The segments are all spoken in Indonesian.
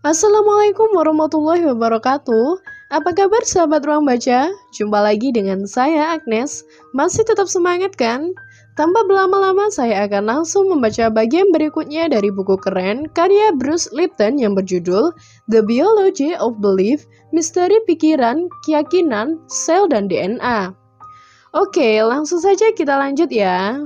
Assalamualaikum warahmatullahi wabarakatuh. Apa kabar sahabat ruang baca? Jumpa lagi dengan saya Agnes. Masih tetap semangat kan? Tanpa berlama-lama saya akan langsung membaca bagian berikutnya dari buku keren karya Bruce Lipton yang berjudul The Biology of Belief, Misteri Pikiran, Keyakinan, Sel dan DNA. Oke, langsung saja kita lanjut ya.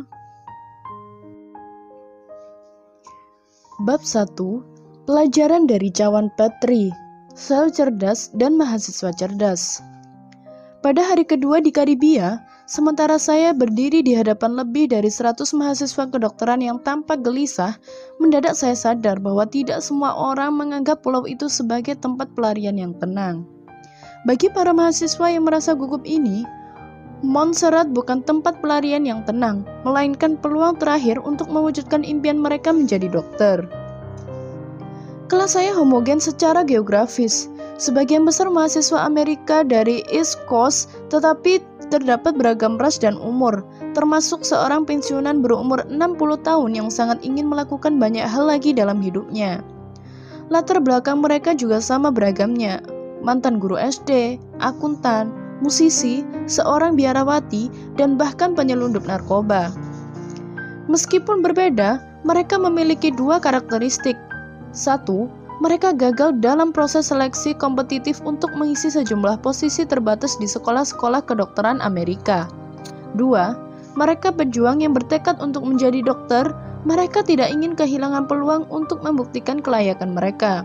Bab 1. Pelajaran dari cawan Petri, sel cerdas dan mahasiswa cerdas. Pada hari kedua di Karibia, sementara saya berdiri di hadapan lebih dari 100 mahasiswa kedokteran yang tampak gelisah, mendadak saya sadar bahwa tidak semua orang menganggap pulau itu sebagai tempat pelarian yang tenang. Bagi para mahasiswa yang merasa gugup ini, Montserrat bukan tempat pelarian yang tenang, melainkan peluang terakhir untuk mewujudkan impian mereka menjadi dokter. Kelas saya homogen secara geografis. Sebagian besar mahasiswa Amerika dari East Coast, tetapi terdapat beragam ras dan umur, termasuk seorang pensiunan berumur 60 tahun yang sangat ingin melakukan banyak hal lagi dalam hidupnya. Latar belakang mereka juga sama beragamnya. Mantan guru SD, akuntan, musisi, seorang biarawati, dan bahkan penyelundup narkoba. Meskipun berbeda, mereka memiliki dua karakteristik. 1. Mereka gagal dalam proses seleksi kompetitif untuk mengisi sejumlah posisi terbatas di sekolah-sekolah kedokteran Amerika. 2. Mereka pejuang yang bertekad untuk menjadi dokter. Mereka tidak ingin kehilangan peluang untuk membuktikan kelayakan mereka.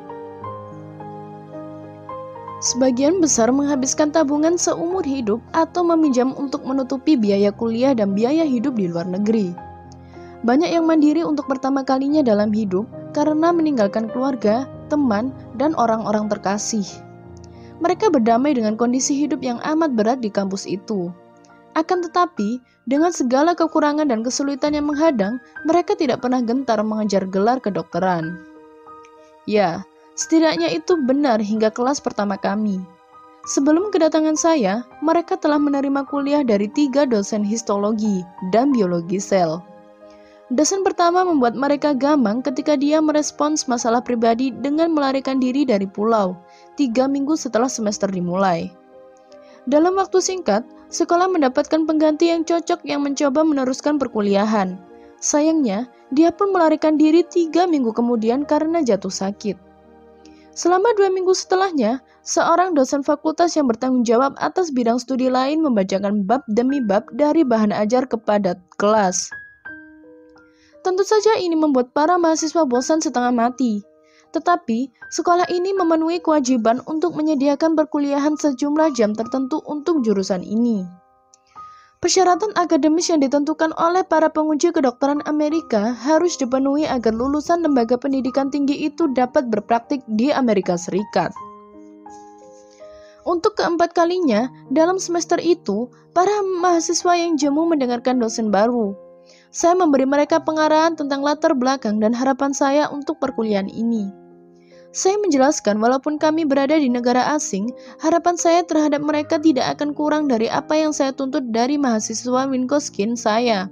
Sebagian besar menghabiskan tabungan seumur hidup atau meminjam untuk menutupi biaya kuliah dan biaya hidup di luar negeri. Banyak yang mandiri untuk pertama kalinya dalam hidup karena meninggalkan keluarga, teman, dan orang-orang terkasih. Mereka berdamai dengan kondisi hidup yang amat berat di kampus itu. Akan tetapi, dengan segala kekurangan dan kesulitan yang menghadang, mereka tidak pernah gentar mengejar gelar kedokteran. Ya, setidaknya itu benar hingga kelas pertama kami. Sebelum kedatangan saya, mereka telah menerima kuliah dari 3 dosen histologi dan biologi sel. Dosen pertama membuat mereka gamang ketika dia merespons masalah pribadi dengan melarikan diri dari pulau 3 minggu setelah semester dimulai. Dalam waktu singkat, sekolah mendapatkan pengganti yang cocok yang mencoba meneruskan perkuliahan. Sayangnya, dia pun melarikan diri 3 minggu kemudian karena jatuh sakit. Selama 2 minggu setelahnya, seorang dosen fakultas yang bertanggung jawab atas bidang studi lain membacakan bab demi bab dari bahan ajar kepada kelas. Tentu saja ini membuat para mahasiswa bosan setengah mati. Tetapi, sekolah ini memenuhi kewajiban untuk menyediakan perkuliahan sejumlah jam tertentu untuk jurusan ini. Persyaratan akademis yang ditentukan oleh para penguji kedokteran Amerika harus dipenuhi agar lulusan lembaga pendidikan tinggi itu dapat berpraktik di Amerika Serikat. Untuk keempat kalinya, dalam semester itu, para mahasiswa yang jemu mendengarkan dosen baru. Saya memberi mereka pengarahan tentang latar belakang dan harapan saya untuk perkuliahan ini. Saya menjelaskan walaupun kami berada di negara asing, harapan saya terhadap mereka tidak akan kurang dari apa yang saya tuntut dari mahasiswa Wisconsin saya.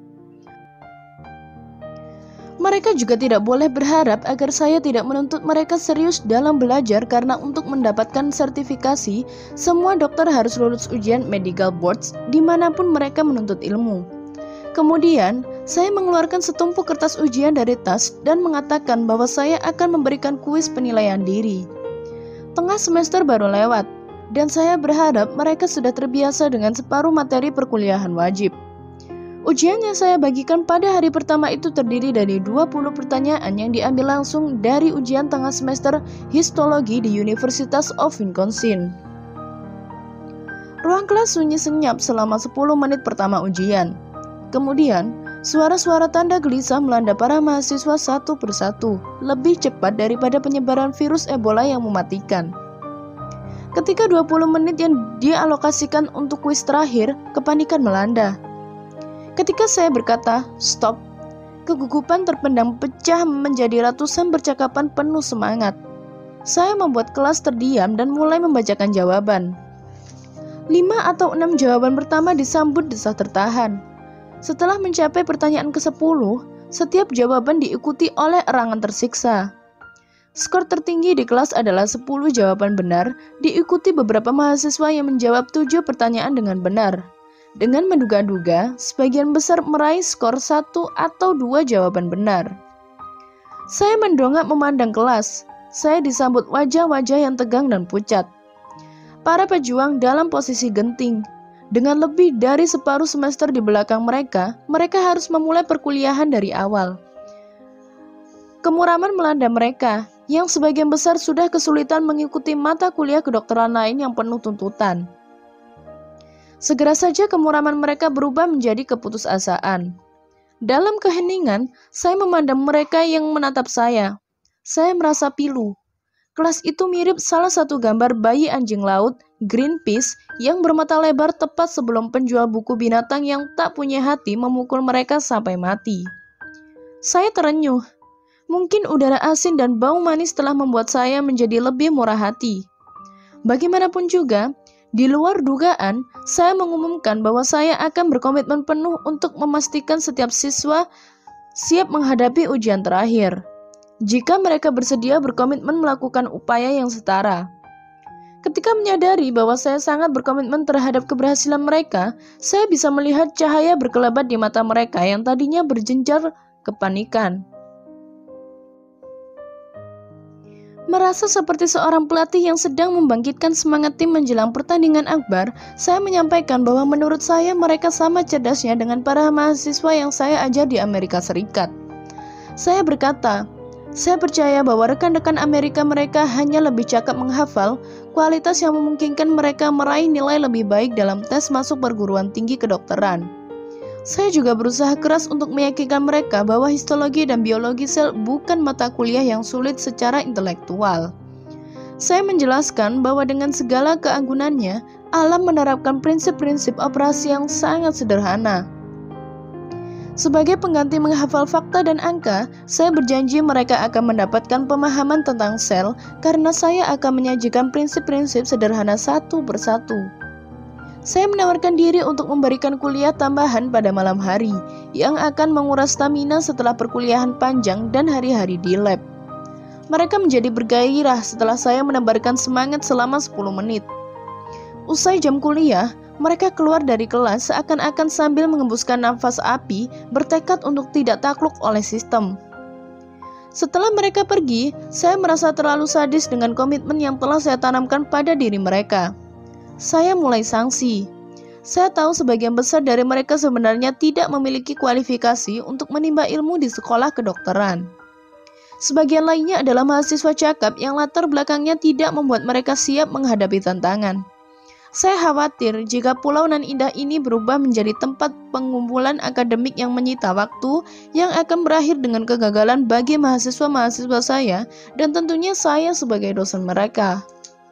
Mereka juga tidak boleh berharap agar saya tidak menuntut mereka serius dalam belajar karena untuk mendapatkan sertifikasi, semua dokter harus lulus ujian medical boards dimanapun mereka menuntut ilmu. Kemudian, saya mengeluarkan setumpuk kertas ujian dari tas dan mengatakan bahwa saya akan memberikan kuis penilaian diri. Tengah semester baru lewat, dan saya berharap mereka sudah terbiasa dengan separuh materi perkuliahan wajib. Ujian yang saya bagikan pada hari pertama itu terdiri dari 20 pertanyaan yang diambil langsung dari ujian tengah semester histologi di University of Wisconsin. Ruang kelas sunyi senyap selama 10 menit pertama ujian. Kemudian, suara-suara tanda gelisah melanda para mahasiswa satu persatu, lebih cepat daripada penyebaran virus Ebola yang mematikan. Ketika 20 menit yang dialokasikan untuk kuis terakhir, kepanikan melanda. Ketika saya berkata, "Stop," kegugupan terpendam pecah menjadi ratusan percakapan penuh semangat. Saya membuat kelas terdiam dan mulai membacakan jawaban. 5 atau 6 jawaban pertama disambut desah tertahan. Setelah mencapai pertanyaan ke-10, setiap jawaban diikuti oleh erangan tersiksa. Skor tertinggi di kelas adalah 10 jawaban benar, diikuti beberapa mahasiswa yang menjawab 7 pertanyaan dengan benar. Dengan menduga-duga, sebagian besar meraih skor 1 atau 2 jawaban benar. Saya mendongak memandang kelas. Saya disambut wajah-wajah yang tegang dan pucat. Para pejuang dalam posisi genting. Dengan lebih dari separuh semester di belakang mereka harus memulai perkuliahan dari awal. Kemuraman melanda mereka, yang sebagian besar sudah kesulitan mengikuti mata kuliah kedokteran lain yang penuh tuntutan. Segera saja kemuraman mereka berubah menjadi keputusasaan. Dalam keheningan, saya memandang mereka yang menatap saya. Saya merasa pilu. Kelas itu mirip salah satu gambar bayi anjing laut, Greenpeace, yang bermata lebar tepat sebelum penjual buku binatang yang tak punya hati memukul mereka sampai mati. Saya terenyuh. Mungkin udara asin dan bau manis telah membuat saya menjadi lebih murah hati. Bagaimanapun juga, di luar dugaan, saya mengumumkan bahwa saya akan berkomitmen penuh untuk memastikan setiap siswa siap menghadapi ujian terakhir. Jika mereka bersedia berkomitmen melakukan upaya yang setara. Ketika menyadari bahwa saya sangat berkomitmen terhadap keberhasilan mereka, saya bisa melihat cahaya berkelebat di mata mereka yang tadinya berjenjar kepanikan. Merasa seperti seorang pelatih yang sedang membangkitkan semangat tim menjelang pertandingan akbar, saya menyampaikan bahwa menurut saya mereka sama cerdasnya dengan para mahasiswa yang saya ajar di Amerika Serikat. Saya berkata, saya percaya bahwa rekan-rekan Amerika mereka hanya lebih cakap menghafal, kualitas yang memungkinkan mereka meraih nilai lebih baik dalam tes masuk perguruan tinggi kedokteran. Saya juga berusaha keras untuk meyakinkan mereka bahwa histologi dan biologi sel bukan mata kuliah yang sulit secara intelektual. Saya menjelaskan bahwa dengan segala keagungannya, alam menerapkan prinsip-prinsip operasi yang sangat sederhana. Sebagai pengganti menghafal fakta dan angka, saya berjanji mereka akan mendapatkan pemahaman tentang sel karena saya akan menyajikan prinsip-prinsip sederhana satu persatu. Saya menawarkan diri untuk memberikan kuliah tambahan pada malam hari yang akan menguras stamina setelah perkuliahan panjang dan hari-hari di lab. Mereka menjadi bergairah setelah saya menebarkan semangat selama 10 menit. Usai jam kuliah, mereka keluar dari kelas seakan-akan sambil mengembuskan nafas api, bertekad untuk tidak takluk oleh sistem. Setelah mereka pergi, saya merasa terlalu sadis dengan komitmen yang telah saya tanamkan pada diri mereka. Saya mulai sangsi. Saya tahu sebagian besar dari mereka sebenarnya tidak memiliki kualifikasi untuk menimba ilmu di sekolah kedokteran. Sebagian lainnya adalah mahasiswa cakap yang latar belakangnya tidak membuat mereka siap menghadapi tantangan. Saya khawatir jika pulau nan indah ini berubah menjadi tempat pengumpulan akademik yang menyita waktu yang akan berakhir dengan kegagalan bagi mahasiswa-mahasiswa saya dan tentunya saya sebagai dosen mereka.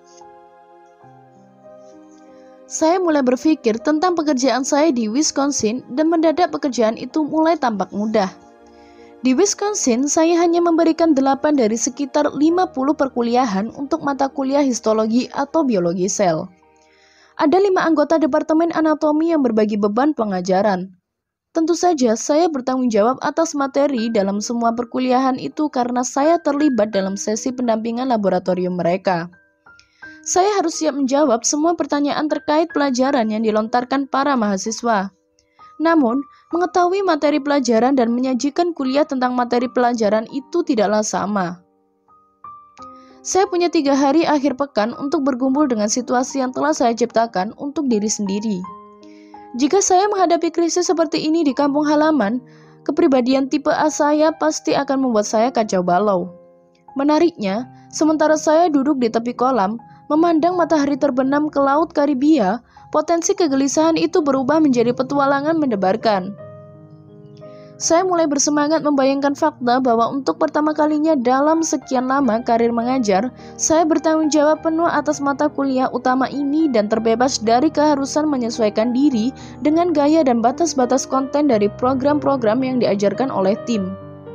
Saya mulai berpikir tentang pekerjaan saya di Wisconsin dan mendadak pekerjaan itu mulai tampak mudah. Di Wisconsin, saya hanya memberikan 8 dari sekitar 50 perkuliahan untuk mata kuliah histologi atau biologi sel. Ada 5 anggota departemen anatomi yang berbagi beban pengajaran. Tentu saja saya bertanggung jawab atas materi dalam semua perkuliahan itu karena saya terlibat dalam sesi pendampingan laboratorium mereka. Saya harus siap menjawab semua pertanyaan terkait pelajaran yang dilontarkan para mahasiswa. Namun, mengetahui materi pelajaran dan menyajikan kuliah tentang materi pelajaran itu tidaklah sama. Saya punya 3 hari akhir pekan untuk bergumul dengan situasi yang telah saya ciptakan untuk diri sendiri. Jika saya menghadapi krisis seperti ini di kampung halaman, kepribadian tipe A saya pasti akan membuat saya kacau balau. Menariknya, sementara saya duduk di tepi kolam, memandang matahari terbenam ke laut Karibia, potensi kegelisahan itu berubah menjadi petualangan mendebarkan. Saya mulai bersemangat membayangkan fakta bahwa untuk pertama kalinya dalam sekian lama karir mengajar, saya bertanggung jawab penuh atas mata kuliah utama ini dan terbebas dari keharusan menyesuaikan diri dengan gaya dan batas-batas konten dari program-program yang diajarkan oleh tim.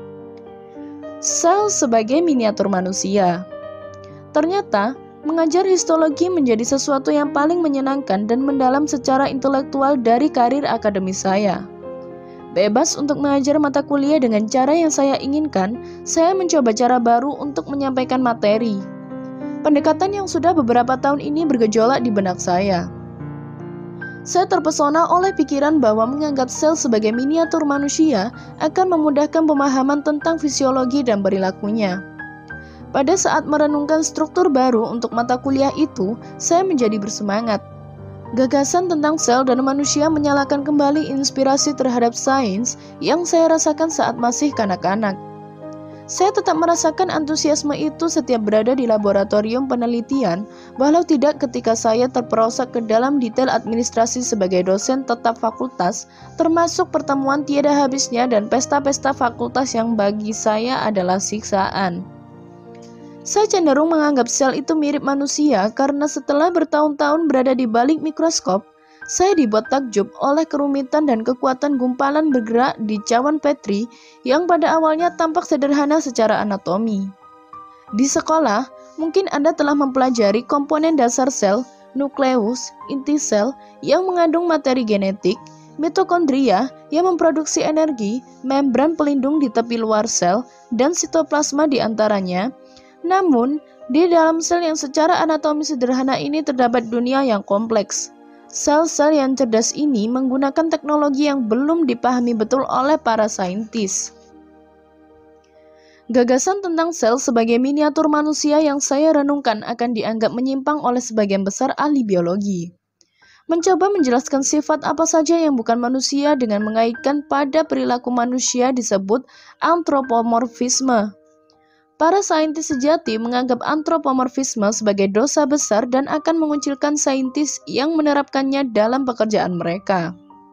Sel sebagai miniatur manusia. Ternyata, mengajar histologi menjadi sesuatu yang paling menyenangkan dan mendalam secara intelektual dari karir akademis saya. Bebas untuk mengajar mata kuliah dengan cara yang saya inginkan, saya mencoba cara baru untuk menyampaikan materi. Pendekatan yang sudah beberapa tahun ini bergejolak di benak saya. Saya terpesona oleh pikiran bahwa menganggap sel sebagai miniatur manusia akan memudahkan pemahaman tentang fisiologi dan perilakunya. Pada saat merenungkan struktur baru untuk mata kuliah itu, saya menjadi bersemangat. Gagasan tentang sel dan manusia menyalakan kembali inspirasi terhadap sains yang saya rasakan saat masih kanak-kanak. Saya tetap merasakan antusiasme itu setiap berada di laboratorium penelitian, walau tidak ketika saya terperosok ke dalam detail administrasi sebagai dosen tetap fakultas, termasuk pertemuan tiada habisnya dan pesta-pesta fakultas yang bagi saya adalah siksaan. Saya cenderung menganggap sel itu mirip manusia karena setelah bertahun-tahun berada di balik mikroskop, saya dibuat takjub oleh kerumitan dan kekuatan gumpalan bergerak di cawan Petri yang pada awalnya tampak sederhana secara anatomi. Di sekolah, mungkin Anda telah mempelajari komponen dasar sel, nukleus, inti sel yang mengandung materi genetik, mitokondria yang memproduksi energi, membran pelindung di tepi luar sel, dan sitoplasma di antaranya. Namun, di dalam sel yang secara anatomi sederhana ini terdapat dunia yang kompleks. Sel-sel yang cerdas ini menggunakan teknologi yang belum dipahami betul oleh para saintis. Gagasan tentang sel sebagai miniatur manusia yang saya renungkan akan dianggap menyimpang oleh sebagian besar ahli biologi. Mencoba menjelaskan sifat apa saja yang bukan manusia dengan mengaitkan pada perilaku manusia disebut antropomorfisme. Para saintis sejati menganggap antropomorfisme sebagai dosa besar dan akan mengucilkan saintis yang menerapkannya dalam pekerjaan mereka.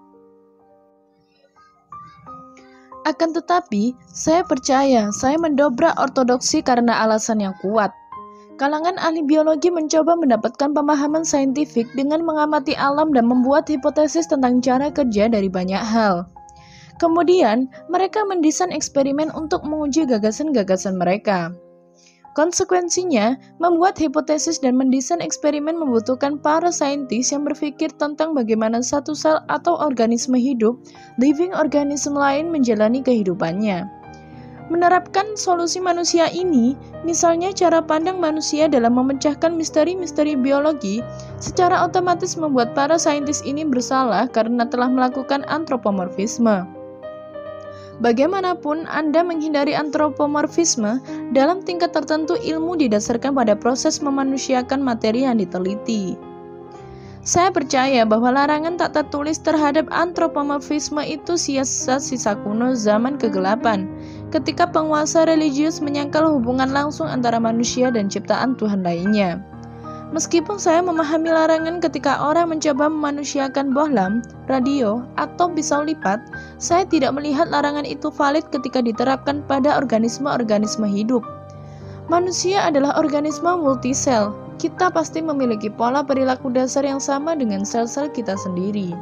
Akan tetapi, saya percaya saya mendobrak ortodoksi karena alasan yang kuat. Kalangan ahli biologi mencoba mendapatkan pemahaman saintifik dengan mengamati alam dan membuat hipotesis tentang cara kerja dari banyak hal. Kemudian, mereka mendesain eksperimen untuk menguji gagasan-gagasan mereka. Konsekuensinya, membuat hipotesis dan mendesain eksperimen membutuhkan para saintis yang berpikir tentang bagaimana satu sel atau organisme hidup, living organism lain menjalani kehidupannya. Menerapkan solusi manusia ini, misalnya cara pandang manusia dalam memecahkan misteri-misteri biologi, secara otomatis membuat para saintis ini bersalah karena telah melakukan antropomorfisme. Bagaimanapun, Anda menghindari antropomorfisme, dalam tingkat tertentu ilmu didasarkan pada proses memanusiakan materi yang diteliti. Saya percaya bahwa larangan tak tertulis terhadap antropomorfisme itu sisa kuno zaman kegelapan, ketika penguasa religius menyangkal hubungan langsung antara manusia dan ciptaan Tuhan lainnya. Meskipun saya memahami larangan ketika orang mencoba memanusiakan bohlam, radio, atau pisau lipat, saya tidak melihat larangan itu valid ketika diterapkan pada organisme-organisme hidup. Manusia adalah organisme multisel. Kita pasti memiliki pola perilaku dasar yang sama dengan sel-sel kita sendiri.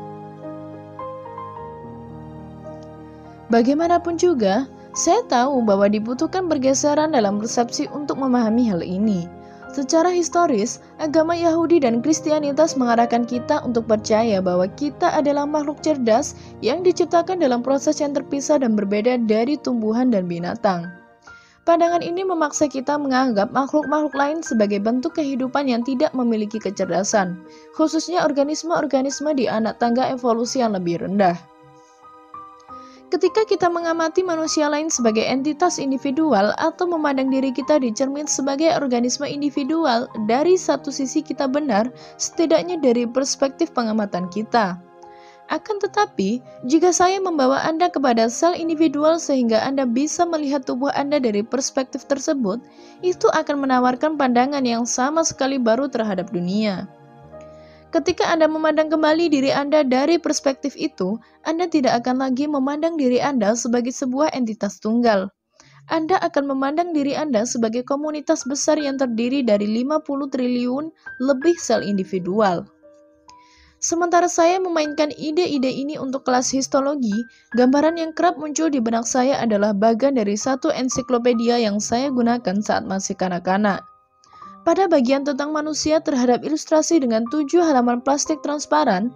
Bagaimanapun juga, saya tahu bahwa dibutuhkan pergeseran dalam persepsi untuk memahami hal ini. Secara historis, agama Yahudi dan Kristianitas mengarahkan kita untuk percaya bahwa kita adalah makhluk cerdas yang diciptakan dalam proses yang terpisah dan berbeda dari tumbuhan dan binatang. Pandangan ini memaksa kita menganggap makhluk-makhluk lain sebagai bentuk kehidupan yang tidak memiliki kecerdasan, khususnya organisme-organisme di anak tangga evolusi yang lebih rendah. Ketika kita mengamati manusia lain sebagai entitas individual atau memandang diri kita di cermin sebagai organisme individual, dari satu sisi kita benar, setidaknya dari perspektif pengamatan kita. Akan tetapi, jika saya membawa Anda kepada sel individual sehingga Anda bisa melihat tubuh Anda dari perspektif tersebut, itu akan menawarkan pandangan yang sama sekali baru terhadap dunia. Ketika Anda memandang kembali diri Anda dari perspektif itu, Anda tidak akan lagi memandang diri Anda sebagai sebuah entitas tunggal. Anda akan memandang diri Anda sebagai komunitas besar yang terdiri dari 50 triliun lebih sel individual. Sementara saya memainkan ide-ide ini untuk kelas histologi, gambaran yang kerap muncul di benak saya adalah bagian dari satu ensiklopedia yang saya gunakan saat masih kanak-kanak. Pada bagian tentang manusia terhadap ilustrasi dengan 7 halaman plastik transparan,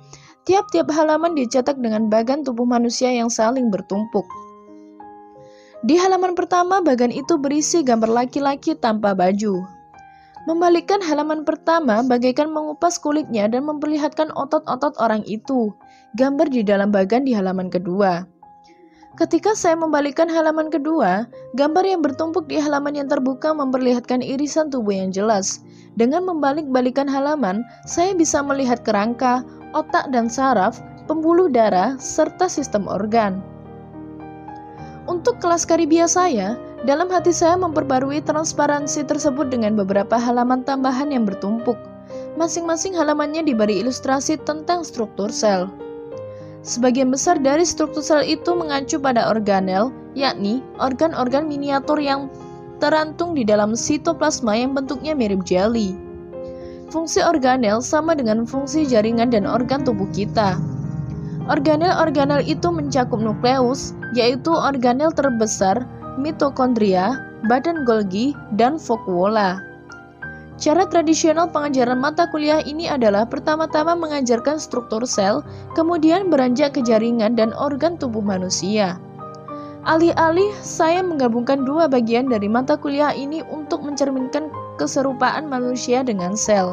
Tiap-tiap halaman dicetak dengan bagan tubuh manusia yang saling bertumpuk. Di halaman pertama, bagan itu berisi gambar laki-laki tanpa baju. Membalikkan halaman pertama bagaikan mengupas kulitnya dan memperlihatkan otot-otot orang itu. Gambar di dalam bagan di halaman kedua. Ketika saya membalikkan halaman kedua, gambar yang bertumpuk di halaman yang terbuka memperlihatkan irisan tubuh yang jelas. Dengan membalik-balikan halaman, saya bisa melihat kerangka, otak dan saraf, pembuluh darah, serta sistem organ. Untuk kelas karibia saya, dalam hati saya memperbarui transparansi tersebut dengan beberapa halaman tambahan yang bertumpuk. Masing-masing halamannya diberi ilustrasi tentang struktur sel. Sebagian besar dari struktur sel itu mengacu pada organel, yakni organ-organ miniatur yang terantung di dalam sitoplasma yang bentuknya mirip jelly. Fungsi organel sama dengan fungsi jaringan dan organ tubuh kita. Organel-organel itu mencakup nukleus, yaitu organel terbesar, mitokondria, badan Golgi, dan vakuola. Cara tradisional pengajaran mata kuliah ini adalah pertama-tama mengajarkan struktur sel, kemudian beranjak ke jaringan dan organ tubuh manusia. Alih-alih saya menggabungkan dua bagian dari mata kuliah ini untuk mencerminkan keserupaan manusia dengan sel.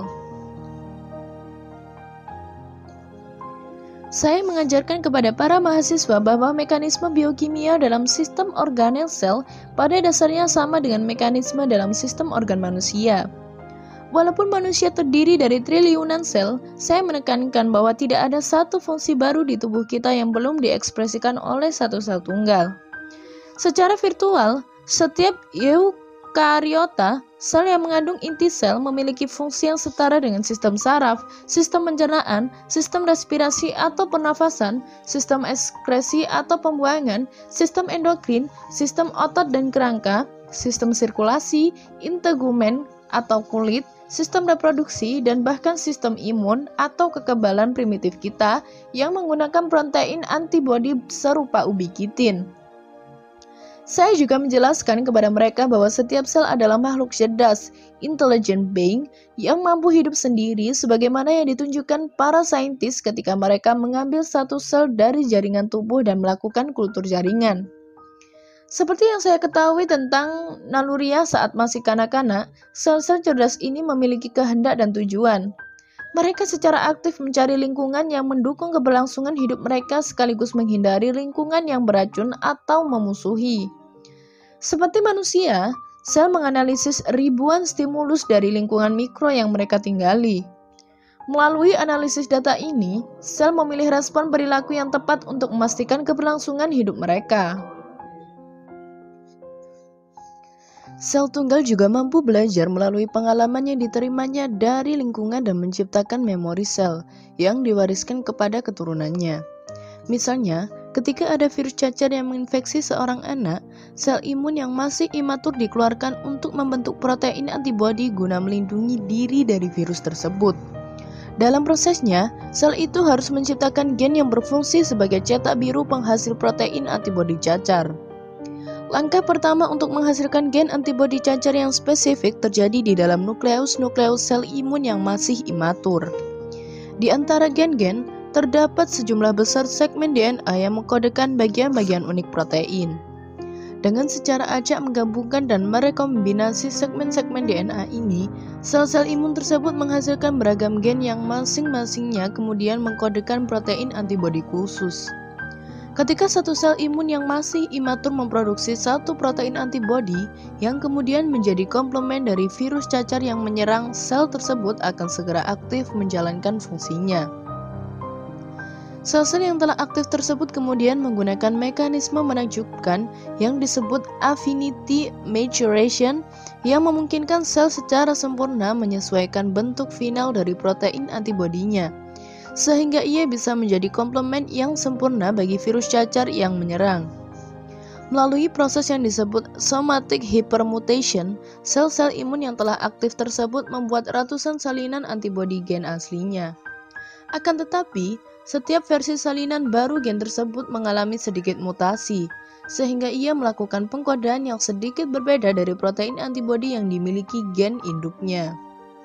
Saya mengajarkan kepada para mahasiswa bahwa mekanisme biokimia dalam sistem organel sel pada dasarnya sama dengan mekanisme dalam sistem organ manusia. Walaupun manusia terdiri dari triliunan sel, saya menekankan bahwa tidak ada satu fungsi baru di tubuh kita yang belum diekspresikan oleh satu sel tunggal. Secara virtual, setiap eukariota, sel yang mengandung inti sel memiliki fungsi yang setara dengan sistem saraf, sistem pencernaan, sistem respirasi atau pernafasan, sistem ekskresi atau pembuangan, sistem endokrin, sistem otot dan kerangka, sistem sirkulasi, integumen atau kulit, sistem reproduksi, dan bahkan sistem imun atau kekebalan primitif kita yang menggunakan protein antibodi serupa ubiquitin. Saya juga menjelaskan kepada mereka bahwa setiap sel adalah makhluk cerdas, intelligent being, yang mampu hidup sendiri sebagaimana yang ditunjukkan para saintis ketika mereka mengambil satu sel dari jaringan tubuh dan melakukan kultur jaringan. Seperti yang saya ketahui tentang naluriah saat masih kanak-kanak, sel-sel cerdas ini memiliki kehendak dan tujuan. Mereka secara aktif mencari lingkungan yang mendukung keberlangsungan hidup mereka sekaligus menghindari lingkungan yang beracun atau memusuhi. Seperti manusia, sel menganalisis ribuan stimulus dari lingkungan mikro yang mereka tinggali. Melalui analisis data ini, sel memilih respon perilaku yang tepat untuk memastikan keberlangsungan hidup mereka. Sel tunggal juga mampu belajar melalui pengalaman yang diterimanya dari lingkungan dan menciptakan memori sel yang diwariskan kepada keturunannya. Misalnya, ketika ada virus cacar yang menginfeksi seorang anak, sel imun yang masih imatur dikeluarkan untuk membentuk protein antibodi guna melindungi diri dari virus tersebut. Dalam prosesnya, sel itu harus menciptakan gen yang berfungsi sebagai cetak biru penghasil protein antibodi cacar. Langkah pertama untuk menghasilkan gen antibodi cacar yang spesifik terjadi di dalam nukleus-nukleus sel imun yang masih imatur. Di antara gen-gen, terdapat sejumlah besar segmen DNA yang mengkodekan bagian-bagian unik protein. Dengan secara acak menggabungkan dan merekombinasi segmen-segmen DNA ini, sel-sel imun tersebut menghasilkan beragam gen yang masing-masingnya kemudian mengkodekan protein antibodi khusus. Ketika satu sel imun yang masih imatur memproduksi satu protein antibodi yang kemudian menjadi komplement dari virus cacar yang menyerang, sel tersebut akan segera aktif menjalankan fungsinya. Sel-sel yang telah aktif tersebut kemudian menggunakan mekanisme menakjubkan yang disebut affinity maturation yang memungkinkan sel secara sempurna menyesuaikan bentuk final dari protein antibodinya, sehingga ia bisa menjadi komplement yang sempurna bagi virus cacar yang menyerang. Melalui proses yang disebut somatic hypermutation, sel-sel imun yang telah aktif tersebut membuat ratusan salinan antibodi gen aslinya. Akan tetapi, setiap versi salinan baru gen tersebut mengalami sedikit mutasi, sehingga ia melakukan pengkodaan yang sedikit berbeda dari protein antibodi yang dimiliki gen induknya.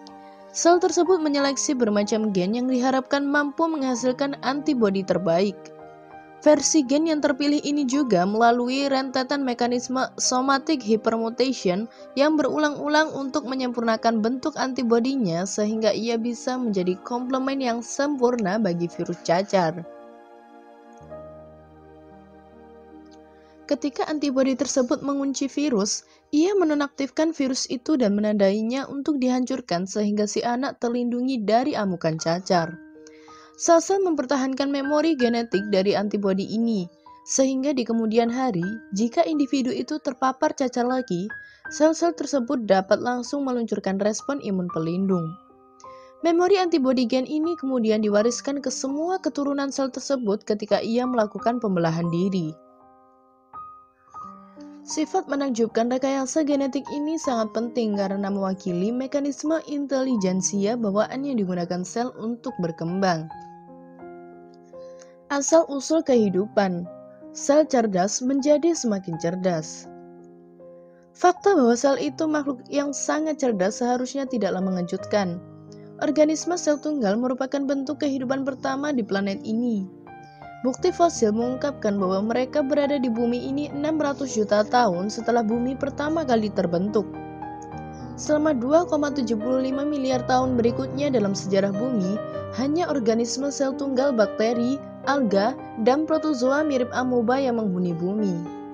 Sel tersebut menyeleksi bermacam gen yang diharapkan mampu menghasilkan antibodi terbaik. Versi gen yang terpilih ini juga melalui rentetan mekanisme somatic hypermutation yang berulang-ulang untuk menyempurnakan bentuk antibodinya sehingga ia bisa menjadi komplement yang sempurna bagi virus cacar. Ketika antibodi tersebut mengunci virus, ia menonaktifkan virus itu dan menandainya untuk dihancurkan sehingga si anak terlindungi dari amukan cacar. Sel-sel mempertahankan memori genetik dari antibodi ini, sehingga di kemudian hari, jika individu itu terpapar cacar lagi, sel-sel tersebut dapat langsung meluncurkan respon imun pelindung. Memori antibodi gen ini kemudian diwariskan ke semua keturunan sel tersebut ketika ia melakukan pembelahan diri. Sifat menakjubkan rekayasa genetik ini sangat penting karena mewakili mekanisme intelijensia bawaan yang digunakan sel untuk berkembang. Asal-usul kehidupan, sel cerdas menjadi semakin cerdas. Fakta bahwa sel itu makhluk yang sangat cerdas seharusnya tidaklah mengejutkan. Organisme sel tunggal merupakan bentuk kehidupan pertama di planet ini. Bukti fosil mengungkapkan bahwa mereka berada di bumi ini 600 juta tahun setelah bumi pertama kali terbentuk. Selama 2,75 miliar tahun berikutnya dalam sejarah bumi, hanya organisme sel tunggal bakteri, alga, dan protozoa mirip amoeba yang menghuni bumi.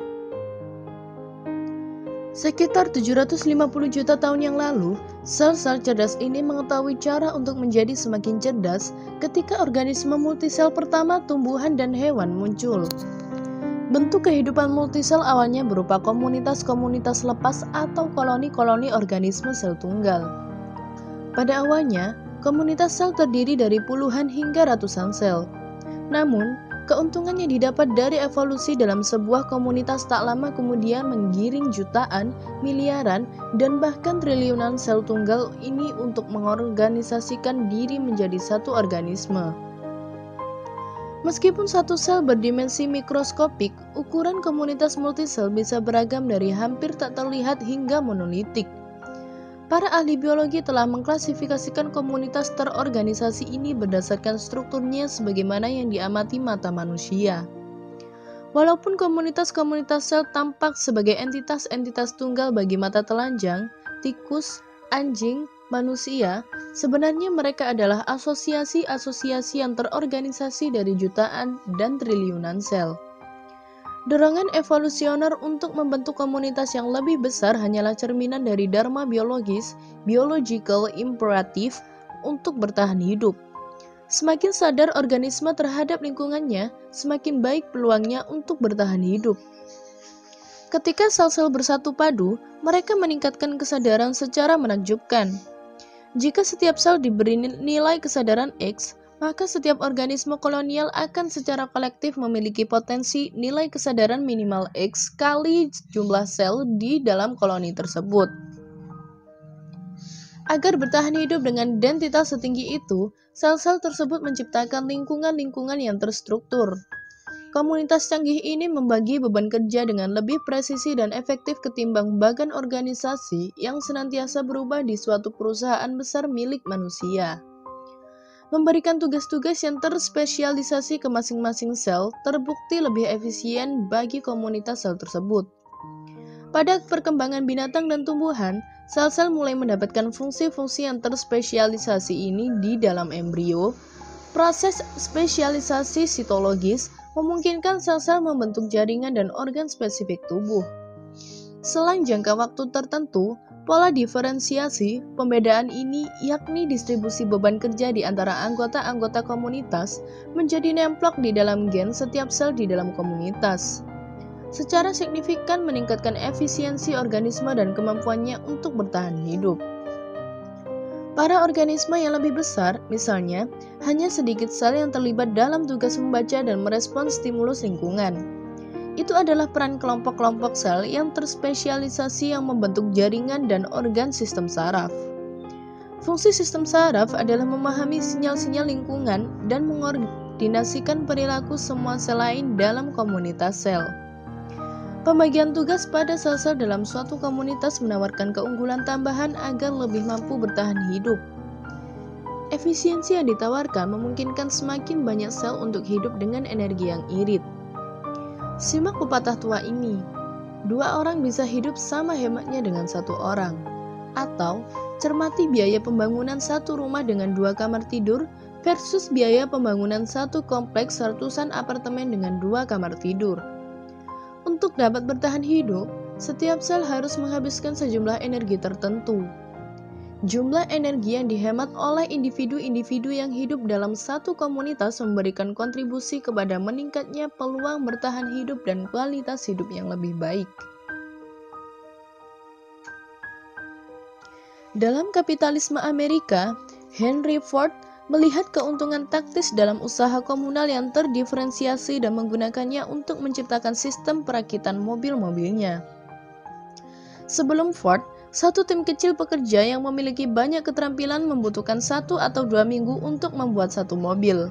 Sekitar 750 juta tahun yang lalu, sel-sel cerdas ini mengetahui cara untuk menjadi semakin cerdas ketika organisme multisel pertama tumbuhan dan hewan muncul. Bentuk kehidupan multisel awalnya berupa komunitas-komunitas lepas atau koloni-koloni organisme sel tunggal. Pada awalnya, komunitas sel terdiri dari puluhan hingga ratusan sel. Namun, keuntungan yang didapat dari evolusi dalam sebuah komunitas tak lama kemudian menggiring jutaan, miliaran, dan bahkan triliunan sel tunggal ini untuk mengorganisasikan diri menjadi satu organisme. Meskipun satu sel berdimensi mikroskopik, ukuran komunitas multisel bisa beragam dari hampir tak terlihat hingga monolitik. Para ahli biologi telah mengklasifikasikan komunitas terorganisasi ini berdasarkan strukturnya sebagaimana yang diamati mata manusia. Walaupun komunitas-komunitas sel tampak sebagai entitas-entitas tunggal bagi mata telanjang, tikus, anjing, manusia, sebenarnya mereka adalah asosiasi-asosiasi yang terorganisasi dari jutaan dan triliunan sel. Dorongan evolusioner untuk membentuk komunitas yang lebih besar hanyalah cerminan dari dharma biologis, biological imperative untuk bertahan hidup. Semakin sadar organisme terhadap lingkungannya, semakin baik peluangnya untuk bertahan hidup. Ketika sel-sel bersatu padu, mereka meningkatkan kesadaran secara menakjubkan. Jika setiap sel diberi nilai kesadaran X, maka setiap organisme kolonial akan secara kolektif memiliki potensi nilai kesadaran minimal X kali jumlah sel di dalam koloni tersebut. Agar bertahan hidup dengan densitas setinggi itu, sel-sel tersebut menciptakan lingkungan-lingkungan yang terstruktur. Komunitas canggih ini membagi beban kerja dengan lebih presisi dan efektif ketimbang bagan organisasi yang senantiasa berubah di suatu perusahaan besar milik manusia. Memberikan tugas-tugas yang terspesialisasi ke masing-masing sel terbukti lebih efisien bagi komunitas sel tersebut. Pada perkembangan binatang dan tumbuhan, sel-sel mulai mendapatkan fungsi-fungsi yang terspesialisasi ini di dalam embrio. Proses spesialisasi sitologis memungkinkan sel-sel membentuk jaringan dan organ spesifik tubuh. Selang jangka waktu tertentu, pola diferensiasi pembedaan ini yakni distribusi beban kerja di antara anggota-anggota komunitas menjadi nemplok di dalam gen setiap sel di dalam komunitas. Secara signifikan meningkatkan efisiensi organisme dan kemampuannya untuk bertahan hidup. Para organisme yang lebih besar, misalnya, hanya sedikit sel yang terlibat dalam tugas membaca dan merespons stimulus lingkungan. Itu adalah peran kelompok-kelompok sel yang terspesialisasi yang membentuk jaringan dan organ sistem saraf. Fungsi sistem saraf adalah memahami sinyal-sinyal lingkungan dan mengordinasikan perilaku semua sel lain dalam komunitas sel. Pembagian tugas pada sel-sel dalam suatu komunitas menawarkan keunggulan tambahan agar lebih mampu bertahan hidup. Efisiensi yang ditawarkan memungkinkan semakin banyak sel untuk hidup dengan energi yang irit. Simak pepatah tua ini, 2 orang bisa hidup sama hematnya dengan 1 orang. Atau, cermati biaya pembangunan 1 rumah dengan 2 kamar tidur versus biaya pembangunan 1 kompleks ratusan apartemen dengan 2 kamar tidur. Untuk dapat bertahan hidup, setiap sel harus menghabiskan sejumlah energi tertentu. Jumlah energi yang dihemat oleh individu-individu yang hidup dalam satu komunitas memberikan kontribusi kepada meningkatnya peluang bertahan hidup dan kualitas hidup yang lebih baik. Dalam kapitalisme Amerika, Henry Ford melihat keuntungan taktis dalam usaha komunal yang terdiferensiasi dan menggunakannya untuk menciptakan sistem perakitan mobil-mobilnya. Sebelum Ford, satu tim kecil pekerja yang memiliki banyak keterampilan membutuhkan 1 atau 2 minggu untuk membuat 1 mobil.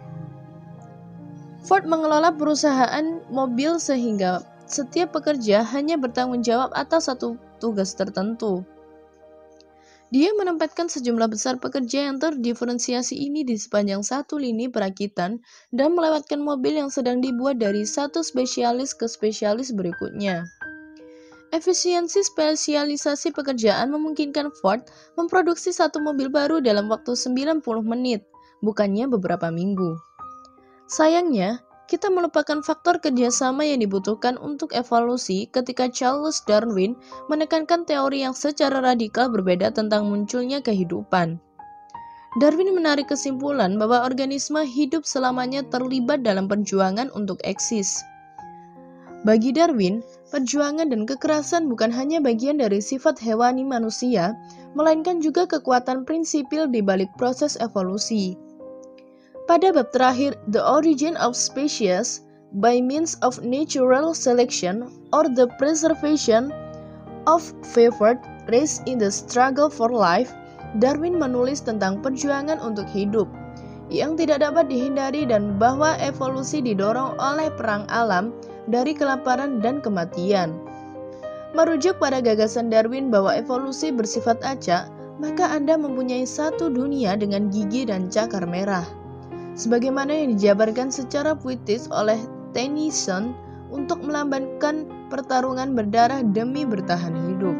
Ford mengelola perusahaan mobil sehingga setiap pekerja hanya bertanggung jawab atas satu tugas tertentu. Dia menempatkan sejumlah besar pekerja yang terdiferensiasi ini di sepanjang satu lini perakitan dan melewatkan mobil yang sedang dibuat dari satu spesialis ke spesialis berikutnya. Efisiensi spesialisasi pekerjaan memungkinkan Ford memproduksi 1 mobil baru dalam waktu 90 menit, bukannya beberapa minggu. Sayangnya, kita melupakan faktor kerjasama yang dibutuhkan untuk evolusi ketika Charles Darwin menekankan teori yang secara radikal berbeda tentang munculnya kehidupan. Darwin menarik kesimpulan bahwa organisme hidup selamanya terlibat dalam perjuangan untuk eksis. Bagi Darwin, perjuangan dan kekerasan bukan hanya bagian dari sifat hewani manusia, melainkan juga kekuatan prinsipil di balik proses evolusi. Pada bab terakhir, The Origin of Species by Means of Natural Selection or the Preservation of Favored Race in the Struggle for Life, Darwin menulis tentang perjuangan untuk hidup yang tidak dapat dihindari dan bahwa evolusi didorong oleh perang alam dari kelaparan dan kematian. Merujuk pada gagasan Darwin bahwa evolusi bersifat acak, maka Anda mempunyai satu dunia dengan gigi dan cakar merah. Sebagaimana yang dijabarkan secara puitis oleh Tennyson untuk melambangkan pertarungan berdarah demi bertahan hidup.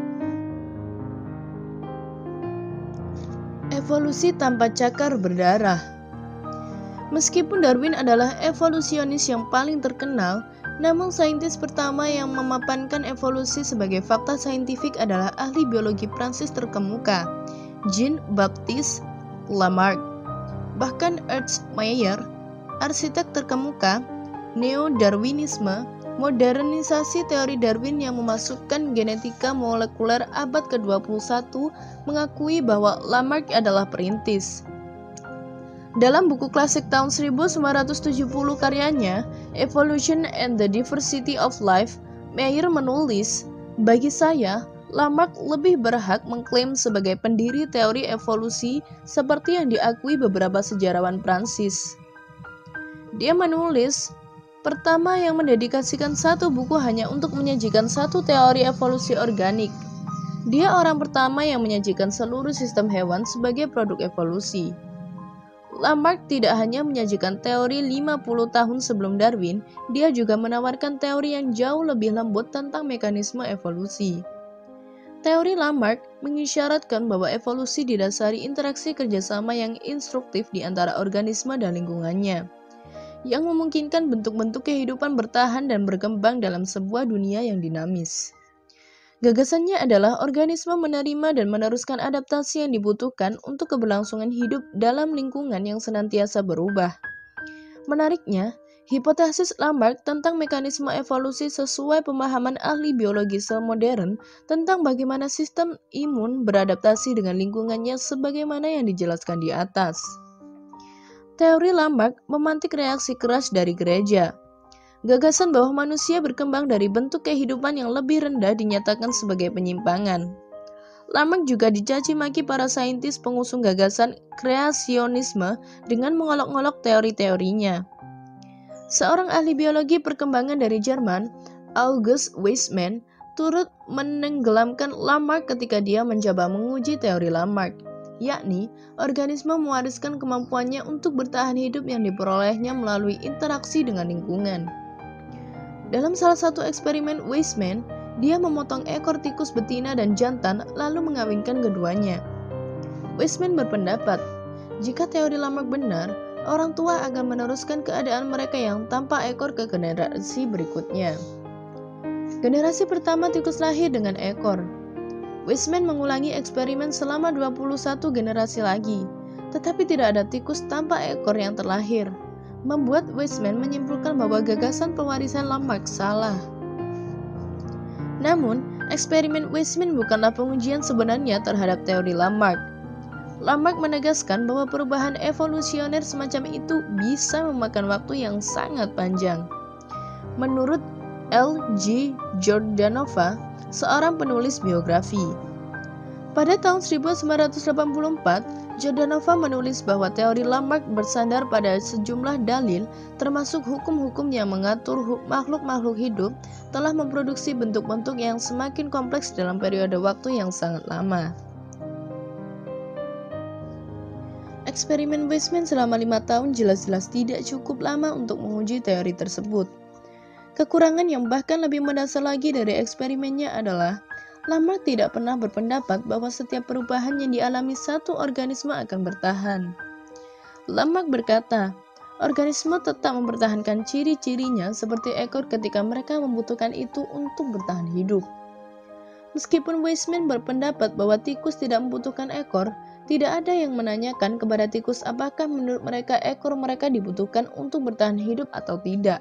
Evolusi tanpa cakar berdarah. Meskipun Darwin adalah evolusionis yang paling terkenal, namun saintis pertama yang memapankan evolusi sebagai fakta saintifik adalah ahli biologi Prancis terkemuka, Jean-Baptiste Lamarck. Bahkan Ernst Mayr, arsitek terkemuka, neo-Darwinisme, modernisasi teori Darwin yang memasukkan genetika molekuler abad ke-21 mengakui bahwa Lamarck adalah perintis. Dalam buku klasik tahun 1970 karyanya, Evolution and the Diversity of Life, Mayr menulis, "Bagi saya, Lamarck lebih berhak mengklaim sebagai pendiri teori evolusi seperti yang diakui beberapa sejarawan Prancis." Dia menulis, pertama yang mendedikasikan satu buku hanya untuk menyajikan satu teori evolusi organik. Dia orang pertama yang menyajikan seluruh sistem hewan sebagai produk evolusi. Lamarck tidak hanya menyajikan teori 50 tahun sebelum Darwin, dia juga menawarkan teori yang jauh lebih lembut tentang mekanisme evolusi. Teori Lamarck mengisyaratkan bahwa evolusi didasari interaksi kerjasama yang instruktif di antara organisme dan lingkungannya, yang memungkinkan bentuk-bentuk kehidupan bertahan dan berkembang dalam sebuah dunia yang dinamis. Gagasannya adalah organisme menerima dan meneruskan adaptasi yang dibutuhkan untuk keberlangsungan hidup dalam lingkungan yang senantiasa berubah. Menariknya, hipotesis Lamarck tentang mekanisme evolusi sesuai pemahaman ahli biologi sel modern tentang bagaimana sistem imun beradaptasi dengan lingkungannya sebagaimana yang dijelaskan di atas. Teori Lamarck memantik reaksi keras dari gereja. Gagasan bahwa manusia berkembang dari bentuk kehidupan yang lebih rendah dinyatakan sebagai penyimpangan. Lamarck juga dicaci maki para saintis pengusung gagasan kreasionisme dengan mengolok-olok teori-teorinya. Seorang ahli biologi perkembangan dari Jerman, August Weismann, turut menenggelamkan Lamarck ketika dia mencoba menguji teori Lamarck, yakni organisme mewariskan kemampuannya untuk bertahan hidup yang diperolehnya melalui interaksi dengan lingkungan. Dalam salah satu eksperimen Weismann, dia memotong ekor tikus betina dan jantan lalu mengawinkan keduanya. Weismann berpendapat, jika teori Lamarck benar, orang tua akan meneruskan keadaan mereka yang tanpa ekor ke generasi berikutnya. Generasi pertama tikus lahir dengan ekor. Weismann mengulangi eksperimen selama 21 generasi lagi, tetapi tidak ada tikus tanpa ekor yang terlahir, membuat Weismann menyimpulkan bahwa gagasan pewarisan Lamarck salah. Namun, eksperimen Weismann bukanlah pengujian sebenarnya terhadap teori Lamarck. Lamarck menegaskan bahwa perubahan evolusioner semacam itu bisa memakan waktu yang sangat panjang. Menurut L.G. Jordanova, seorang penulis biografi. Pada tahun 1984, Jordanova menulis bahwa teori Lamarck bersandar pada sejumlah dalil, termasuk hukum-hukum yang mengatur makhluk-makhluk hidup, telah memproduksi bentuk-bentuk yang semakin kompleks dalam periode waktu yang sangat lama. Eksperimen Weismann selama 5 tahun jelas-jelas tidak cukup lama untuk menguji teori tersebut. Kekurangan yang bahkan lebih mendasar lagi dari eksperimennya adalah Lamarck tidak pernah berpendapat bahwa setiap perubahan yang dialami satu organisme akan bertahan. Lamarck berkata, organisme tetap mempertahankan ciri-cirinya seperti ekor ketika mereka membutuhkan itu untuk bertahan hidup. Meskipun Weismann berpendapat bahwa tikus tidak membutuhkan ekor, tidak ada yang menanyakan kepada tikus apakah menurut mereka ekor mereka dibutuhkan untuk bertahan hidup atau tidak.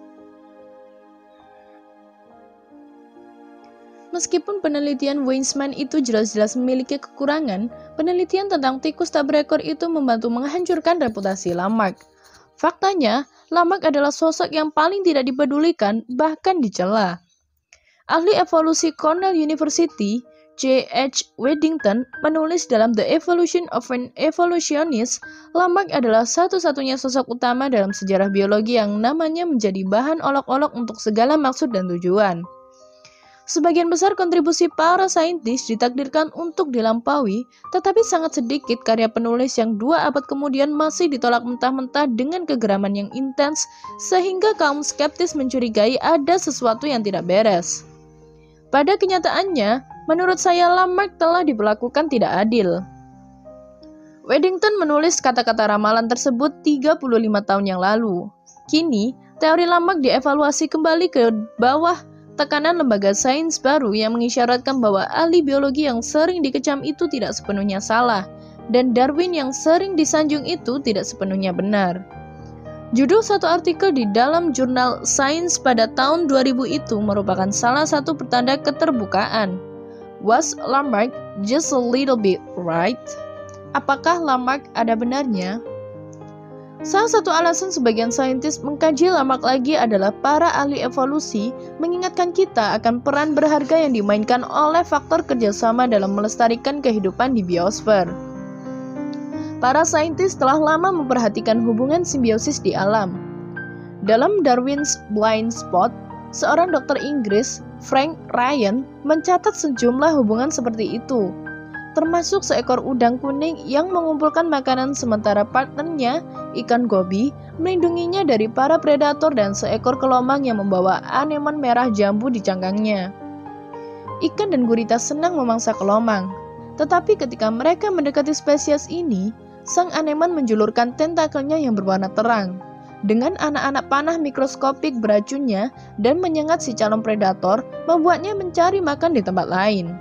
Meskipun penelitian Weismann itu jelas-jelas memiliki kekurangan, penelitian tentang tikus tak berekor itu membantu menghancurkan reputasi Lamarck. Faktanya, Lamarck adalah sosok yang paling tidak dipedulikan, bahkan dicela. Ahli evolusi Cornell University, J.H. Weddington, menulis dalam The Evolution of an Evolutionist, Lamarck adalah satu-satunya sosok utama dalam sejarah biologi yang namanya menjadi bahan olok-olok untuk segala maksud dan tujuan. Sebagian besar kontribusi para saintis ditakdirkan untuk dilampaui, tetapi sangat sedikit karya penulis yang 2 abad kemudian masih ditolak mentah-mentah dengan kegeraman yang intens, sehingga kaum skeptis mencurigai ada sesuatu yang tidak beres. Pada kenyataannya, menurut saya Lamarck telah diperlakukan tidak adil. Weddington menulis kata-kata ramalan tersebut 35 tahun yang lalu. Kini, teori Lamarck dievaluasi kembali ke bawah tekanan lembaga sains baru yang mengisyaratkan bahwa ahli biologi yang sering dikecam itu tidak sepenuhnya salah, dan Darwin yang sering disanjung itu tidak sepenuhnya benar. Judul satu artikel di dalam jurnal Science pada tahun 2000 itu merupakan salah satu pertanda keterbukaan. Was Lamarck just a little bit right? Apakah Lamarck ada benarnya? Salah satu alasan sebagian saintis mengkaji Lamarck lagi adalah para ahli evolusi mengingatkan kita akan peran berharga yang dimainkan oleh faktor kerjasama dalam melestarikan kehidupan di biosfer. Para saintis telah lama memperhatikan hubungan simbiosis di alam. Dalam Darwin's Blind Spot, seorang dokter Inggris, Frank Ryan, mencatat sejumlah hubungan seperti itu, termasuk seekor udang kuning yang mengumpulkan makanan sementara partnernya, ikan gobi, melindunginya dari para predator dan seekor kelomang yang membawa anemon merah jambu di cangkangnya. Ikan dan gurita senang memangsa kelomang, tetapi ketika mereka mendekati spesies ini, sang anemon menjulurkan tentakelnya yang berwarna terang, dengan anak-anak panah mikroskopik beracunnya dan menyengat si calon predator, membuatnya mencari makan di tempat lain.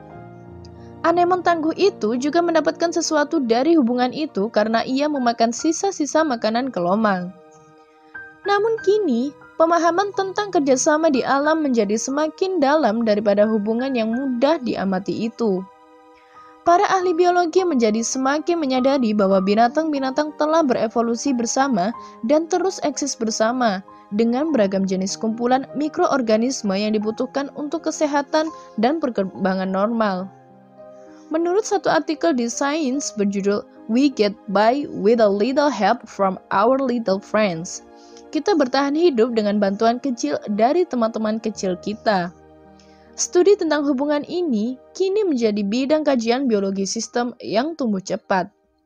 Anemon tangguh itu juga mendapatkan sesuatu dari hubungan itu karena ia memakan sisa-sisa makanan kelomang. Namun kini, pemahaman tentang kerjasama di alam menjadi semakin dalam daripada hubungan yang mudah diamati itu. Para ahli biologi menjadi semakin menyadari bahwa binatang-binatang telah berevolusi bersama dan terus eksis bersama dengan beragam jenis kumpulan mikroorganisme yang dibutuhkan untuk kesehatan dan perkembangan normal. Menurut satu artikel di Science berjudul We Get By With a Little Help from Our Little Friends, kita bertahan hidup dengan bantuan kecil dari teman-teman kecil kita. Studi tentang hubungan ini kini menjadi bidang kajian biologi sistem yang tumbuh cepat.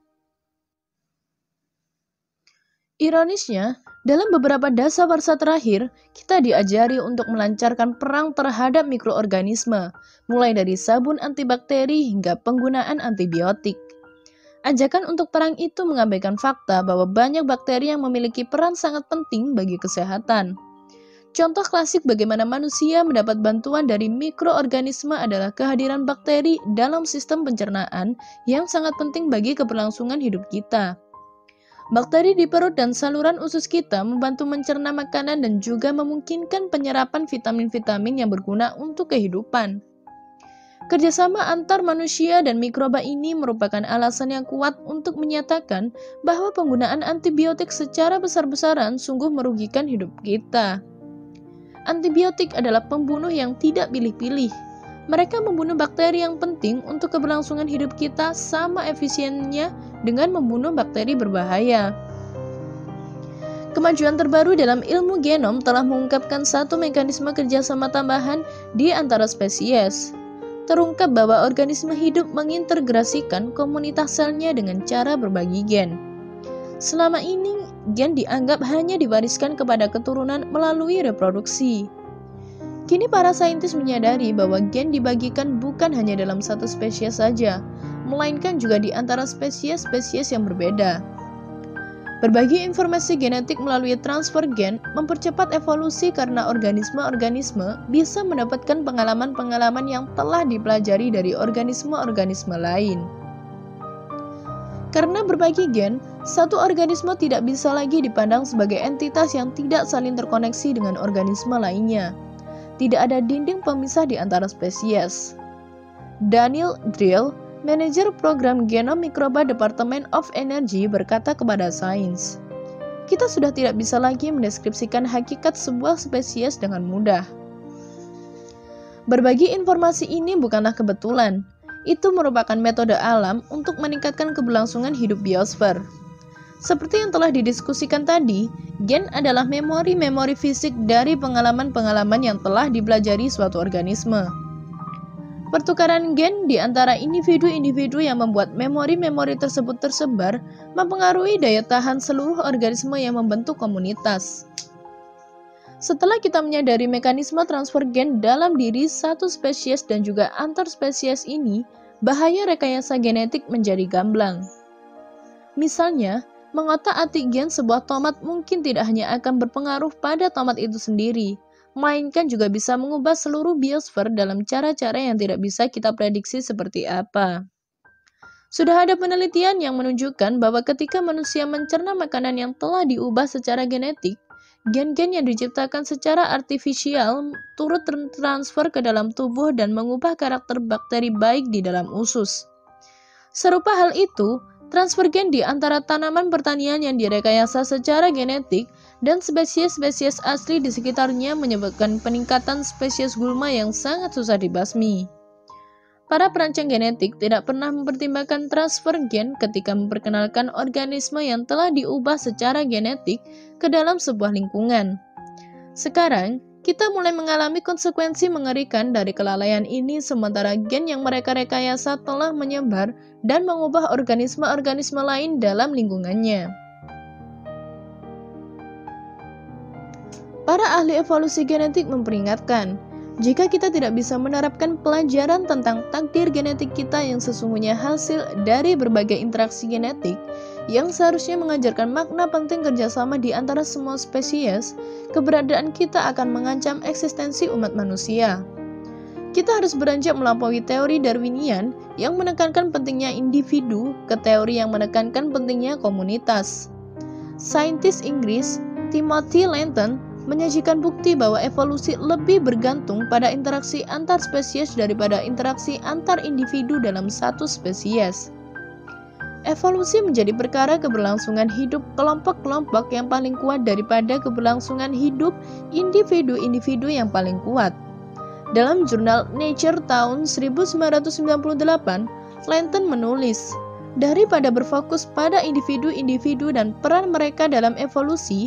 Ironisnya, dalam beberapa dasawarsa terakhir, kita diajari untuk melancarkan perang terhadap mikroorganisme, mulai dari sabun antibakteri hingga penggunaan antibiotik. Ajakan untuk perang itu mengabaikan fakta bahwa banyak bakteri yang memiliki peran sangat penting bagi kesehatan. Contoh klasik bagaimana manusia mendapat bantuan dari mikroorganisme adalah kehadiran bakteri dalam sistem pencernaan yang sangat penting bagi keberlangsungan hidup kita. Bakteri di perut dan saluran usus kita membantu mencerna makanan dan juga memungkinkan penyerapan vitamin-vitamin yang berguna untuk kehidupan. Kerjasama antar manusia dan mikroba ini merupakan alasan yang kuat untuk menyatakan bahwa penggunaan antibiotik secara besar-besaran sungguh merugikan hidup kita. Antibiotik adalah pembunuh yang tidak pilih-pilih. Mereka membunuh bakteri yang penting untuk keberlangsungan hidup kita sama efisiennya dengan membunuh bakteri berbahaya. Kemajuan terbaru dalam ilmu genom telah mengungkapkan satu mekanisme kerjasama tambahan di antara spesies. Terungkap bahwa organisme hidup mengintegrasikan komunitas selnya dengan cara berbagi gen. Selama ini, gen dianggap hanya diwariskan kepada keturunan melalui reproduksi. Kini para saintis menyadari bahwa gen dibagikan bukan hanya dalam satu spesies saja, melainkan juga di antara spesies-spesies yang berbeda. Berbagi informasi genetik melalui transfer gen mempercepat evolusi karena organisme-organisme bisa mendapatkan pengalaman-pengalaman yang telah dipelajari dari organisme-organisme lain. Karena berbagi gen, satu organisme tidak bisa lagi dipandang sebagai entitas yang tidak saling terkoneksi dengan organisme lainnya. Tidak ada dinding pemisah di antara spesies. Daniel Drill, manajer program genom mikroba Department of Energy, berkata kepada Science, "Kita sudah tidak bisa lagi mendeskripsikan hakikat sebuah spesies dengan mudah." Berbagi informasi ini bukanlah kebetulan. Itu merupakan metode alam untuk meningkatkan keberlangsungan hidup biosfer. Seperti yang telah didiskusikan tadi, gen adalah memori-memori fisik dari pengalaman-pengalaman yang telah dipelajari suatu organisme. Pertukaran gen di antara individu-individu yang membuat memori-memori tersebut tersebar mempengaruhi daya tahan seluruh organisme yang membentuk komunitas. Setelah kita menyadari mekanisme transfer gen dalam diri satu spesies dan juga antar spesies ini, bahaya rekayasa genetik menjadi gamblang. Misalnya, mengotak-atik gen sebuah tomat mungkin tidak hanya akan berpengaruh pada tomat itu sendiri, melainkan juga bisa mengubah seluruh biosfer dalam cara-cara yang tidak bisa kita prediksi seperti apa. Sudah ada penelitian yang menunjukkan bahwa ketika manusia mencerna makanan yang telah diubah secara genetik, gen-gen yang diciptakan secara artifisial turut transfer ke dalam tubuh dan mengubah karakter bakteri baik di dalam usus. Serupa hal itu, transfer gen di antara tanaman pertanian yang direkayasa secara genetik dan spesies-spesies asli di sekitarnya menyebabkan peningkatan spesies gulma yang sangat susah dibasmi. Para perancang genetik tidak pernah mempertimbangkan transfer gen ketika memperkenalkan organisme yang telah diubah secara genetik ke dalam sebuah lingkungan. Sekarang, kita mulai mengalami konsekuensi mengerikan dari kelalaian ini sementara gen yang mereka rekayasa telah menyebar dan mengubah organisme-organisme lain dalam lingkungannya. Para ahli evolusi genetik memperingatkan, jika kita tidak bisa menerapkan pelajaran tentang takdir genetik kita yang sesungguhnya hasil dari berbagai interaksi genetik, yang seharusnya mengajarkan makna penting kerjasama di antara semua spesies, keberadaan kita akan mengancam eksistensi umat manusia. Kita harus beranjak melampaui teori Darwinian yang menekankan pentingnya individu ke teori yang menekankan pentingnya komunitas. Saintis Inggris Timothy Lenton menyajikan bukti bahwa evolusi lebih bergantung pada interaksi antar spesies daripada interaksi antar individu dalam satu spesies. Evolusi menjadi perkara keberlangsungan hidup kelompok-kelompok yang paling kuat daripada keberlangsungan hidup individu-individu yang paling kuat. Dalam jurnal Nature tahun 1998, Lenton menulis, daripada berfokus pada individu-individu dan peran mereka dalam evolusi,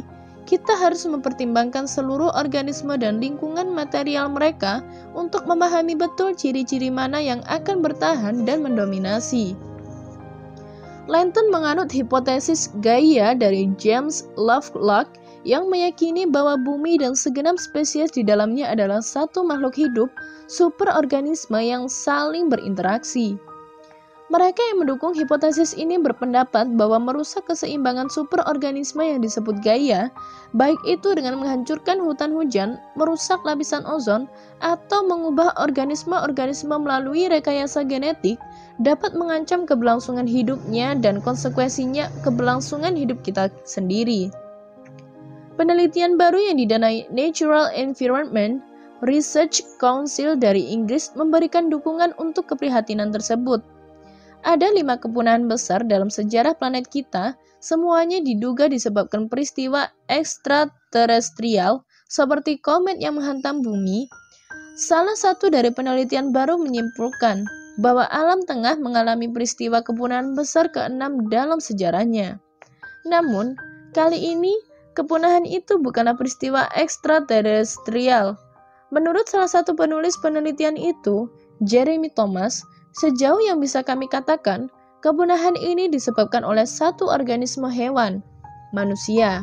kita harus mempertimbangkan seluruh organisme dan lingkungan material mereka untuk memahami betul ciri-ciri mana yang akan bertahan dan mendominasi. Langton menganut hipotesis Gaia dari James Lovelock yang meyakini bahwa bumi dan segenap spesies di dalamnya adalah satu makhluk hidup superorganisme yang saling berinteraksi. Mereka yang mendukung hipotesis ini berpendapat bahwa merusak keseimbangan superorganisme yang disebut Gaia, baik itu dengan menghancurkan hutan hujan, merusak lapisan ozon, atau mengubah organisme-organisme melalui rekayasa genetik, dapat mengancam keberlangsungan hidupnya dan konsekuensinya keberlangsungan hidup kita sendiri. Penelitian baru yang didanai Natural Environment Research Council dari Inggris memberikan dukungan untuk keprihatinan tersebut. Ada 5 kepunahan besar dalam sejarah planet kita, semuanya diduga disebabkan peristiwa ekstraterestrial seperti komet yang menghantam bumi. Salah satu dari penelitian baru menyimpulkan bahwa alam tengah mengalami peristiwa kepunahan besar ke-6 dalam sejarahnya. Namun, kali ini kepunahan itu bukanlah peristiwa ekstraterestrial. Menurut salah satu penulis penelitian itu, Jeremy Thomas, sejauh yang bisa kami katakan, kepunahan ini disebabkan oleh satu organisme hewan, manusia.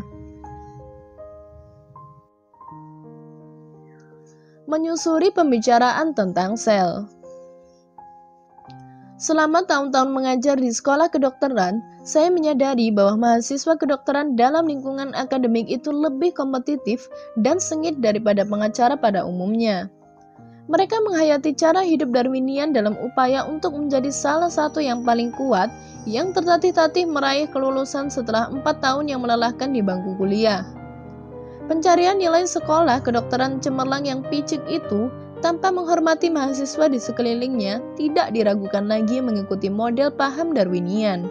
Menyusuri pembicaraan tentang sel. Selama tahun-tahun mengajar di sekolah kedokteran, saya menyadari bahwa mahasiswa kedokteran dalam lingkungan akademik itu lebih kompetitif dan sengit daripada pengacara pada umumnya. Mereka menghayati cara hidup Darwinian dalam upaya untuk menjadi salah satu yang paling kuat yang tertatih-tatih meraih kelulusan setelah 4 tahun yang melelahkan di bangku kuliah. Pencarian nilai sekolah kedokteran cemerlang yang picik itu tanpa menghormati mahasiswa di sekelilingnya tidak diragukan lagi mengikuti model paham Darwinian.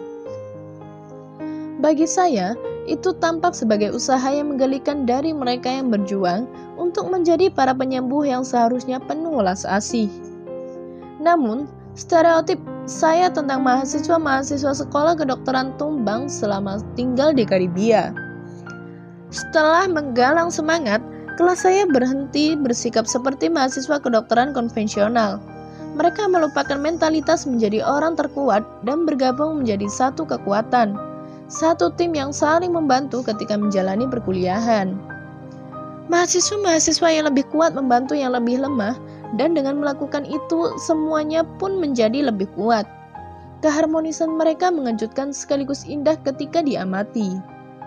Bagi saya, itu tampak sebagai usaha yang menggelikan dari mereka yang berjuang untuk menjadi para penyembuh yang seharusnya penuh welas asih. Namun, stereotip saya tentang mahasiswa-mahasiswa sekolah kedokteran tumbang selama tinggal di Karibia. Setelah menggalang semangat, kelas saya berhenti bersikap seperti mahasiswa kedokteran konvensional. Mereka melupakan mentalitas menjadi orang terkuat dan bergabung menjadi satu kekuatan. Satu tim yang saling membantu ketika menjalani perkuliahan. Mahasiswa-mahasiswa yang lebih kuat membantu yang lebih lemah, dan dengan melakukan itu semuanya pun menjadi lebih kuat. Keharmonisan mereka mengejutkan sekaligus indah ketika diamati.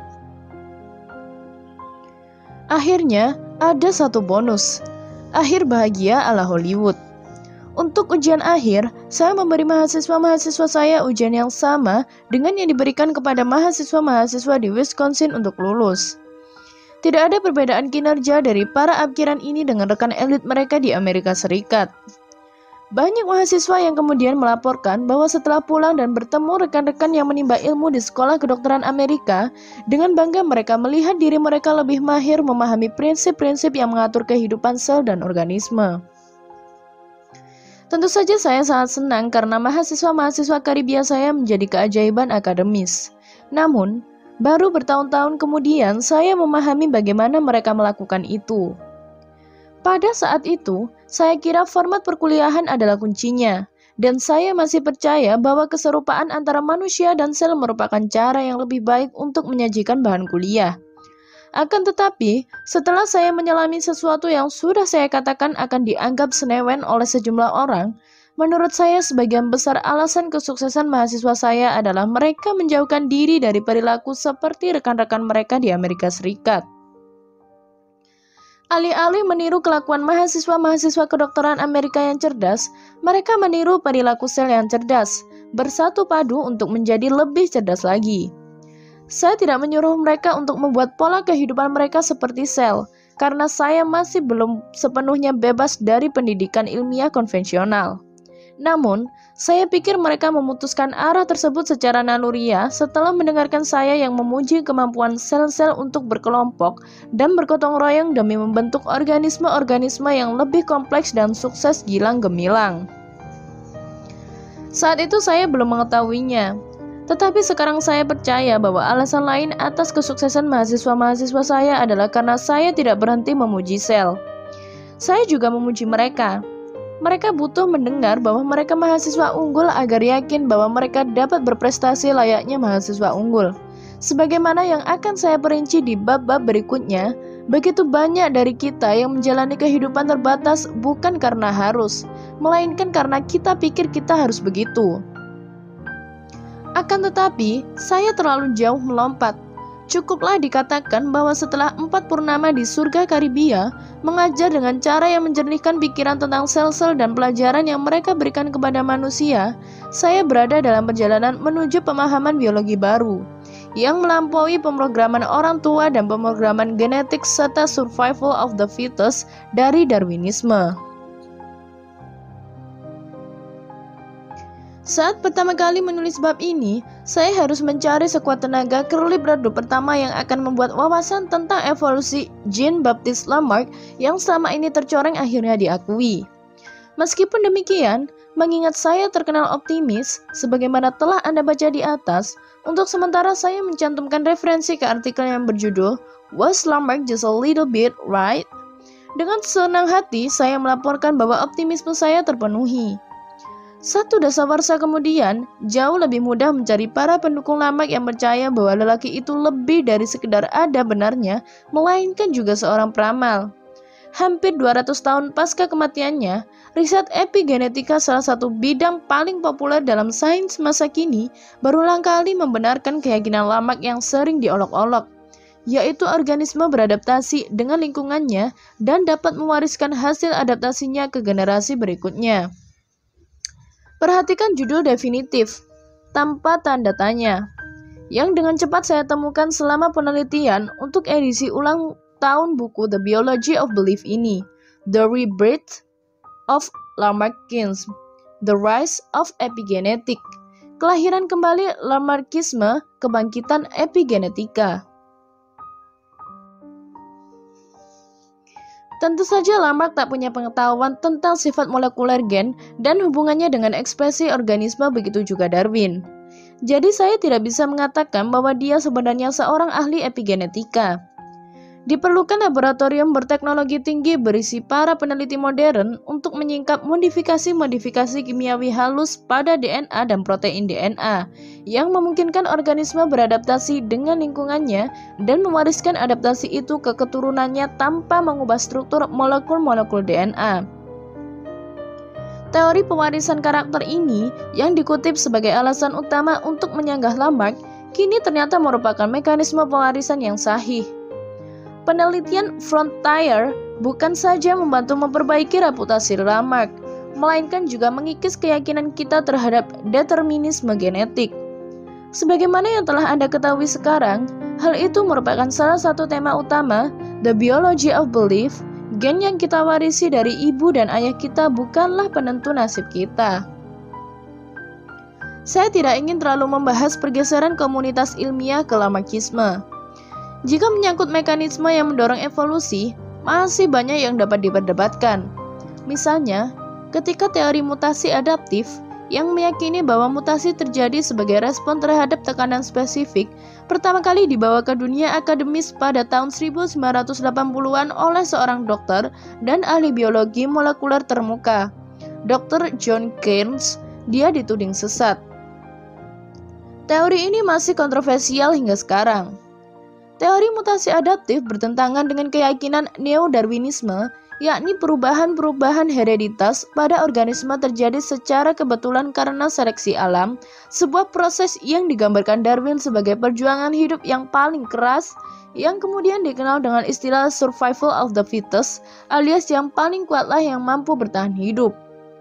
Akhirnya, ada satu bonus. Akhir bahagia ala Hollywood. Untuk ujian akhir, saya memberi mahasiswa-mahasiswa saya ujian yang sama dengan yang diberikan kepada mahasiswa-mahasiswa di Wisconsin untuk lulus. Tidak ada perbedaan kinerja dari para abkiran ini dengan rekan elit mereka di Amerika Serikat. Banyak mahasiswa yang kemudian melaporkan bahwa setelah pulang dan bertemu rekan-rekan yang menimba ilmu di sekolah kedokteran Amerika, dengan bangga mereka melihat diri mereka lebih mahir memahami prinsip-prinsip yang mengatur kehidupan sel dan organisme. Tentu saja saya sangat senang karena mahasiswa-mahasiswa Karibia saya menjadi keajaiban akademis. Namun, baru bertahun-tahun kemudian saya memahami bagaimana mereka melakukan itu. Pada saat itu, saya kira format perkuliahan adalah kuncinya, dan saya masih percaya bahwa keserupaan antara manusia dan sel merupakan cara yang lebih baik untuk menyajikan bahan kuliah. Akan tetapi, setelah saya menyelami sesuatu yang sudah saya katakan akan dianggap senewen oleh sejumlah orang, menurut saya sebagian besar alasan kesuksesan mahasiswa saya adalah mereka menjauhkan diri dari perilaku seperti rekan-rekan mereka di Amerika Serikat. Alih-alih meniru kelakuan mahasiswa-mahasiswa kedokteran Amerika yang cerdas, mereka meniru perilaku sel yang cerdas, bersatu padu untuk menjadi lebih cerdas lagi. Saya tidak menyuruh mereka untuk membuat pola kehidupan mereka seperti sel, karena saya masih belum sepenuhnya bebas dari pendidikan ilmiah konvensional. Namun, saya pikir mereka memutuskan arah tersebut secara naluriah setelah mendengarkan saya yang memuji kemampuan sel-sel untuk berkelompok dan bergotong royong demi membentuk organisme-organisme yang lebih kompleks dan sukses gilang gemilang. Saat itu saya belum mengetahuinya. Tetapi sekarang saya percaya bahwa alasan lain atas kesuksesan mahasiswa-mahasiswa saya adalah karena saya tidak berhenti memuji sel. Saya juga memuji mereka. Mereka butuh mendengar bahwa mereka mahasiswa unggul agar yakin bahwa mereka dapat berprestasi layaknya mahasiswa unggul. Sebagaimana yang akan saya perinci di bab-bab berikutnya, begitu banyak dari kita yang menjalani kehidupan terbatas bukan karena harus, melainkan karena kita pikir kita harus begitu. Akan tetapi, saya terlalu jauh melompat. Cukuplah dikatakan bahwa setelah 4 purnama di surga Karibia, mengajar dengan cara yang menjernihkan pikiran tentang sel-sel dan pelajaran yang mereka berikan kepada manusia, saya berada dalam perjalanan menuju pemahaman biologi baru, yang melampaui pemrograman orang tua dan pemrograman genetik serta survival of the fittest dari Darwinisme. Saat pertama kali menulis bab ini, saya harus mencari sekuat tenaga kerlip redup pertama yang akan membuat wawasan tentang evolusi Jean-Baptiste Lamarck yang selama ini tercoreng akhirnya diakui. Meskipun demikian, mengingat saya terkenal optimis, sebagaimana telah Anda baca di atas, untuk sementara saya mencantumkan referensi ke artikel yang berjudul Was Lamarck Just a Little Bit Right? Dengan senang hati, saya melaporkan bahwa optimisme saya terpenuhi. 1 dasawarsa kemudian, jauh lebih mudah mencari para pendukung Lamarck yang percaya bahwa lelaki itu lebih dari sekedar ada benarnya, melainkan juga seorang peramal. Hampir 200 tahun pasca kematiannya, riset epigenetika, salah satu bidang paling populer dalam sains masa kini, berulang kali membenarkan keyakinan Lamarck yang sering diolok-olok, yaitu organisme beradaptasi dengan lingkungannya dan dapat mewariskan hasil adaptasinya ke generasi berikutnya. Perhatikan judul definitif, tanpa tanda tanya, yang dengan cepat saya temukan selama penelitian untuk edisi ulang tahun buku The Biology of Belief ini, The Rebirth of Lamarckism, The Rise of Epigenetic, kelahiran kembali Lamarckisme, kebangkitan epigenetika. Tentu saja Lamarck tak punya pengetahuan tentang sifat molekuler gen dan hubungannya dengan ekspresi organisme, begitu juga Darwin. Jadi saya tidak bisa mengatakan bahwa dia sebenarnya seorang ahli epigenetika. Diperlukan laboratorium berteknologi tinggi berisi para peneliti modern untuk menyingkap modifikasi-modifikasi kimiawi halus pada DNA dan protein DNA yang memungkinkan organisme beradaptasi dengan lingkungannya dan mewariskan adaptasi itu ke keturunannya tanpa mengubah struktur molekul-molekul DNA. Teori pewarisan karakter ini yang dikutip sebagai alasan utama untuk menyanggah Lamarck kini ternyata merupakan mekanisme pewarisan yang sahih. Penelitian Frontier bukan saja membantu memperbaiki reputasi Lamarck, melainkan juga mengikis keyakinan kita terhadap determinisme genetik. Sebagaimana yang telah Anda ketahui sekarang, hal itu merupakan salah satu tema utama The Biology of Belief. Gen yang kita warisi dari ibu dan ayah kita bukanlah penentu nasib kita. Saya tidak ingin terlalu membahas pergeseran komunitas ilmiah ke Lamarckisme. Jika menyangkut mekanisme yang mendorong evolusi, masih banyak yang dapat diperdebatkan. Misalnya, ketika teori mutasi adaptif yang meyakini bahwa mutasi terjadi sebagai respon terhadap tekanan spesifik pertama kali dibawa ke dunia akademis pada tahun 1980-an oleh seorang dokter dan ahli biologi molekuler termuka, Dr. John Kearns, dia dituding sesat. Teori ini masih kontroversial hingga sekarang. Teori mutasi adaptif bertentangan dengan keyakinan neo-Darwinisme, yakni perubahan-perubahan hereditas pada organisme terjadi secara kebetulan karena seleksi alam, sebuah proses yang digambarkan Darwin sebagai perjuangan hidup yang paling keras, yang kemudian dikenal dengan istilah survival of the fittest, alias yang paling kuatlah yang mampu bertahan hidup.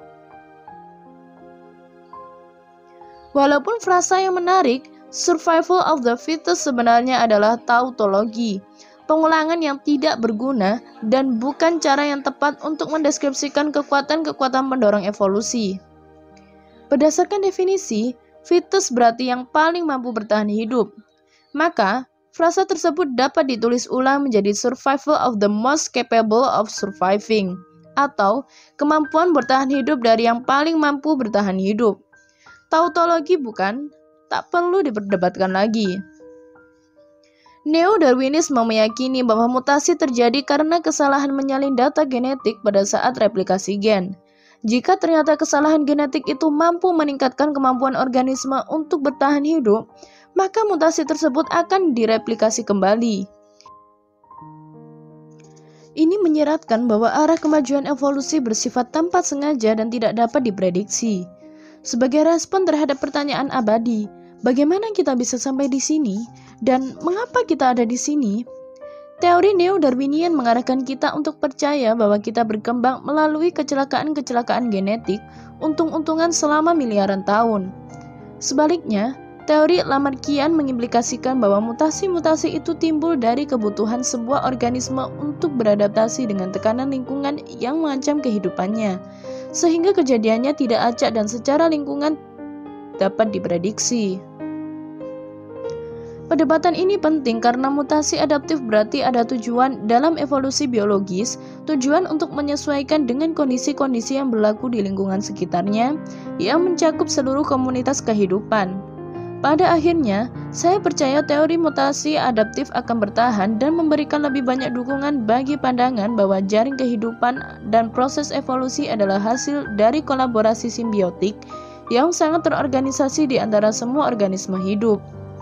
Walaupun frasa yang menarik, survival of the fittest sebenarnya adalah tautologi, pengulangan yang tidak berguna dan bukan cara yang tepat untuk mendeskripsikan kekuatan-kekuatan pendorong evolusi. Berdasarkan definisi, fittest berarti yang paling mampu bertahan hidup. Maka, frasa tersebut dapat ditulis ulang menjadi survival of the most capable of surviving, atau kemampuan bertahan hidup dari yang paling mampu bertahan hidup. Tautologi bukan? tak perlu diperdebatkan lagi. Neo-Darwinisme meyakini bahwa mutasi terjadi karena kesalahan menyalin data genetik pada saat replikasi gen. Jika ternyata kesalahan genetik itu mampu meningkatkan kemampuan organisme untuk bertahan hidup, maka mutasi tersebut akan direplikasi kembali. Ini menyiratkan bahwa arah kemajuan evolusi bersifat tanpa sengaja dan tidak dapat diprediksi. Sebagai respon terhadap pertanyaan abadi, bagaimana kita bisa sampai di sini dan mengapa kita ada di sini? Teori Neo-Darwinian mengarahkan kita untuk percaya bahwa kita berkembang melalui kecelakaan-kecelakaan genetik untung-untungan selama miliaran tahun. Sebaliknya, teori Lamarckian mengimplikasikan bahwa mutasi-mutasi itu timbul dari kebutuhan sebuah organisme untuk beradaptasi dengan tekanan lingkungan yang mengancam kehidupannya, sehingga kejadiannya tidak acak dan secara lingkungan dapat diprediksi. Perdebatan ini penting karena mutasi adaptif berarti ada tujuan dalam evolusi biologis, tujuan untuk menyesuaikan dengan kondisi-kondisi yang berlaku di lingkungan sekitarnya, yang mencakup seluruh komunitas kehidupan. Pada akhirnya, saya percaya teori mutasi adaptif akan bertahan dan memberikan lebih banyak dukungan bagi pandangan bahwa jaring kehidupan dan proses evolusi adalah hasil dari kolaborasi simbiotik yang sangat terorganisasi di antara semua organisme hidup.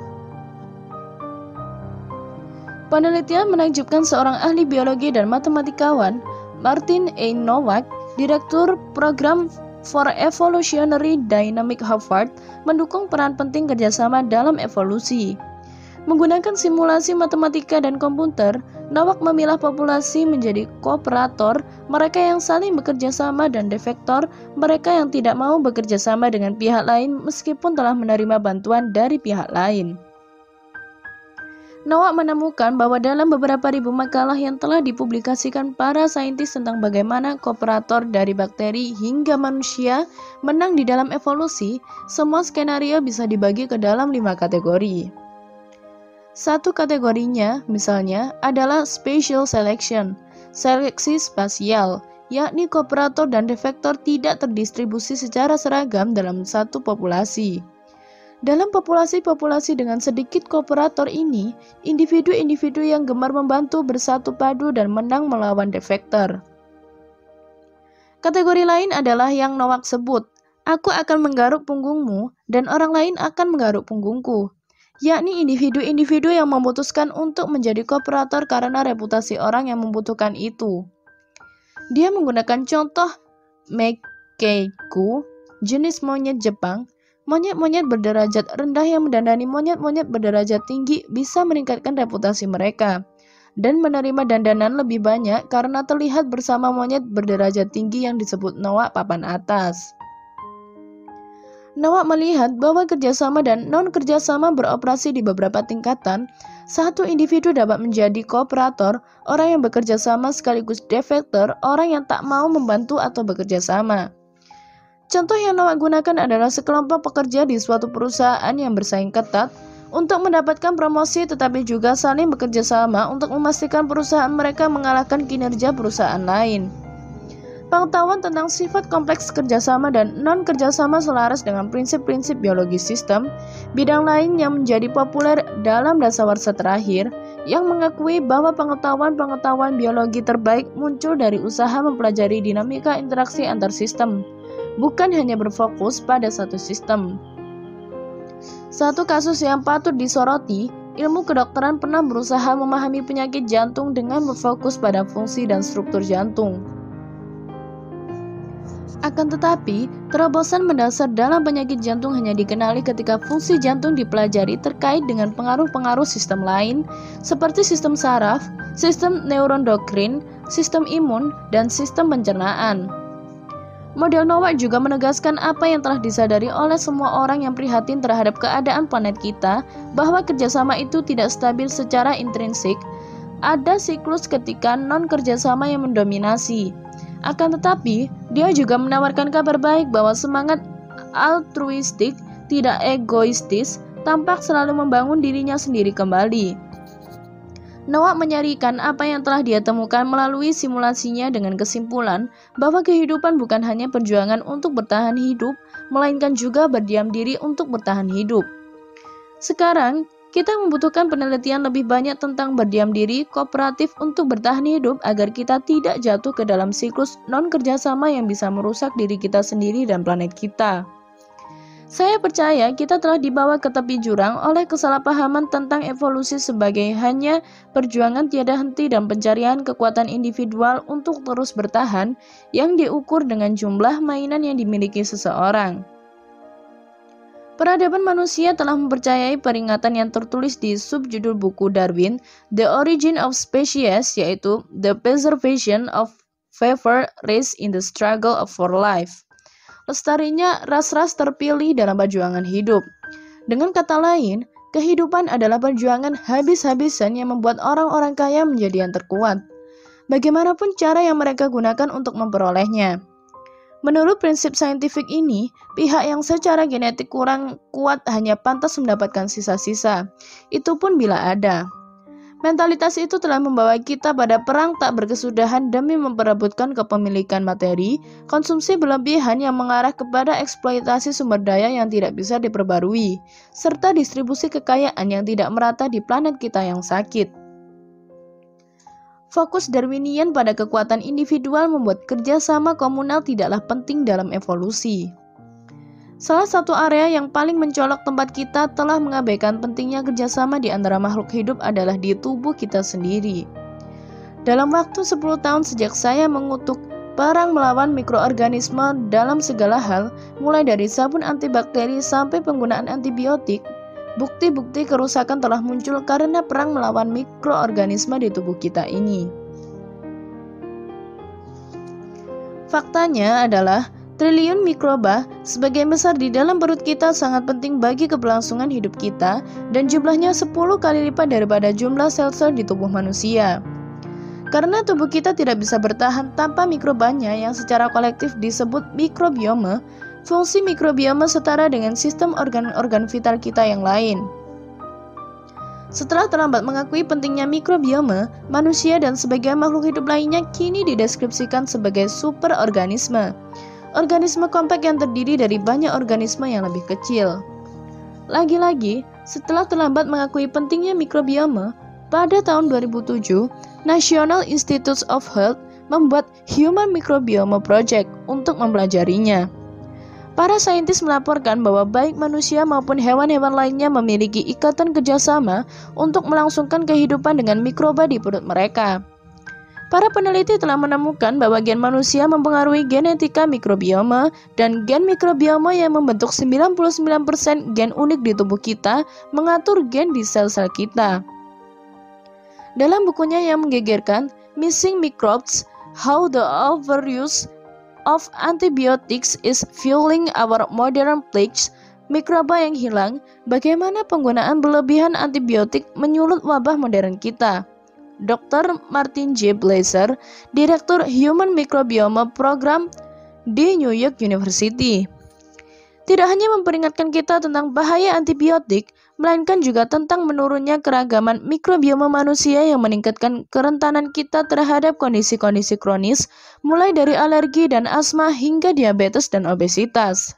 Penelitian menakjubkan seorang ahli biologi dan matematikawan, Martin A. Nowak, Direktur Program for Evolutionary Dynamics Harvard, mendukung peran penting kerjasama dalam evolusi. Menggunakan simulasi matematika dan komputer, Nowak memilah populasi menjadi kooperator, mereka yang saling bekerja sama, dan defektor, mereka yang tidak mau bekerja sama dengan pihak lain meskipun telah menerima bantuan dari pihak lain. Nowak menemukan bahwa dalam beberapa ribu makalah yang telah dipublikasikan para saintis tentang bagaimana kooperator dari bakteri hingga manusia menang di dalam evolusi, semua skenario bisa dibagi ke dalam 5 kategori. Satu kategorinya, misalnya, adalah spatial selection, seleksi spasial, yakni kooperator dan defektor tidak terdistribusi secara seragam dalam satu populasi. Dalam populasi-populasi dengan sedikit kooperator ini, individu-individu yang gemar membantu bersatu padu dan menang melawan defektor. Kategori lain adalah yang Nowak sebut, aku akan menggaruk punggungmu dan orang lain akan menggaruk punggungku, yakni individu-individu yang memutuskan untuk menjadi kooperator karena reputasi orang yang membutuhkan itu. Dia menggunakan contoh Meikeiku, jenis monyet Jepang. Monyet-monyet berderajat rendah yang mendandani monyet-monyet berderajat tinggi bisa meningkatkan reputasi mereka dan menerima dandanan lebih banyak karena terlihat bersama monyet berderajat tinggi yang disebut Nowak papan atas. Nowak melihat bahwa kerjasama dan non-kerjasama beroperasi di beberapa tingkatan. Satu individu dapat menjadi kooperator, orang yang bekerja sama sekaligus defektor, orang yang tak mau membantu atau bekerja sama. Contoh yang Nowak gunakan adalah sekelompok pekerja di suatu perusahaan yang bersaing ketat untuk mendapatkan promosi tetapi juga saling bekerja sama untuk memastikan perusahaan mereka mengalahkan kinerja perusahaan lain. Pengetahuan tentang sifat kompleks kerjasama dan non-kerjasama selaras dengan prinsip-prinsip biologi sistem, bidang lain yang menjadi populer dalam dasawarsa terakhir, yang mengakui bahwa pengetahuan-pengetahuan biologi terbaik muncul dari usaha mempelajari dinamika interaksi antar sistem, bukan hanya berfokus pada satu sistem. Satu kasus yang patut disoroti, ilmu kedokteran pernah berusaha memahami penyakit jantung dengan berfokus pada fungsi dan struktur jantung. Akan tetapi, terobosan mendasar dalam penyakit jantung hanya dikenali ketika fungsi jantung dipelajari terkait dengan pengaruh-pengaruh sistem lain, seperti sistem saraf, sistem neuroendokrin, sistem imun, dan sistem pencernaan. Model Nowak juga menegaskan apa yang telah disadari oleh semua orang yang prihatin terhadap keadaan planet kita, bahwa kerjasama itu tidak stabil secara intrinsik. Ada siklus ketika non-kerjasama yang mendominasi. Akan tetapi, dia juga menawarkan kabar baik bahwa semangat altruistik, tidak egoistis, tampak selalu membangun dirinya sendiri kembali. Nowak menyarikan apa yang telah dia temukan melalui simulasinya dengan kesimpulan bahwa kehidupan bukan hanya perjuangan untuk bertahan hidup, melainkan juga berdiam diri untuk bertahan hidup. Sekarang, kita membutuhkan penelitian lebih banyak tentang berdiam diri kooperatif untuk bertahan hidup agar kita tidak jatuh ke dalam siklus non-kerjasama yang bisa merusak diri kita sendiri dan planet kita. Saya percaya kita telah dibawa ke tepi jurang oleh kesalahpahaman tentang evolusi sebagai hanya perjuangan tiada henti dan pencarian kekuatan individual untuk terus bertahan yang diukur dengan jumlah mainan yang dimiliki seseorang. Peradaban manusia telah mempercayai peringatan yang tertulis di subjudul buku Darwin, The Origin of Species, yaitu The Preservation of Favored Race in the Struggle for Life. Lestarinya ras-ras terpilih dalam perjuangan hidup. Dengan kata lain, kehidupan adalah perjuangan habis-habisan yang membuat orang-orang kaya menjadi yang terkuat. Bagaimanapun cara yang mereka gunakan untuk memperolehnya. Menurut prinsip saintifik ini, pihak yang secara genetik kurang kuat hanya pantas mendapatkan sisa-sisa, itu pun bila ada. Mentalitas itu telah membawa kita pada perang tak berkesudahan demi memperebutkan kepemilikan materi, konsumsi berlebihan yang mengarah kepada eksploitasi sumber daya yang tidak bisa diperbarui, serta distribusi kekayaan yang tidak merata di planet kita yang sakit. Fokus Darwinian pada kekuatan individual membuat kerjasama komunal tidaklah penting dalam evolusi. Salah satu area yang paling mencolok tempat kita telah mengabaikan pentingnya kerjasama di antara makhluk hidup adalah di tubuh kita sendiri. Dalam waktu 10 tahun sejak saya mengutuk perang melawan mikroorganisme dalam segala hal, mulai dari sabun antibakteri sampai penggunaan antibiotik, bukti-bukti kerusakan telah muncul karena perang melawan mikroorganisme di tubuh kita ini. Faktanya adalah triliun mikroba sebagian besar di dalam perut kita sangat penting bagi keberlangsungan hidup kita dan jumlahnya 10 kali lipat daripada jumlah sel-sel di tubuh manusia. Karena tubuh kita tidak bisa bertahan tanpa mikrobanya yang secara kolektif disebut mikrobiome, fungsi mikrobiome setara dengan sistem organ-organ vital kita yang lain. Setelah terlambat mengakui pentingnya mikrobiome, manusia dan sebagian makhluk hidup lainnya kini dideskripsikan sebagai superorganisme. Organisme kompak yang terdiri dari banyak organisme yang lebih kecil. Lagi-lagi, setelah terlambat mengakui pentingnya mikrobiome, pada tahun 2007, National Institutes of Health membuat Human Microbiome Project untuk mempelajarinya. Para saintis melaporkan bahwa baik manusia maupun hewan-hewan lainnya memiliki ikatan kerjasama untuk melangsungkan kehidupan dengan mikroba di perut mereka. Para peneliti telah menemukan bahwa gen manusia mempengaruhi genetika mikrobiome dan gen mikrobiome yang membentuk 99% gen unik di tubuh kita mengatur gen di sel-sel kita. Dalam bukunya yang menggegerkan, Missing Microbes: How the Overuse of Antibiotics is Fueling Our Modern Plagues, mikroba yang hilang, bagaimana penggunaan berlebihan antibiotik menyulut wabah modern kita. Dr. Martin J. Blaser, Direktur Human Microbiome Program di New York University, tidak hanya memperingatkan kita tentang bahaya antibiotik, melainkan juga tentang menurunnya keragaman mikrobiome manusia yang meningkatkan kerentanan kita terhadap kondisi-kondisi kronis, mulai dari alergi dan asma hingga diabetes dan obesitas.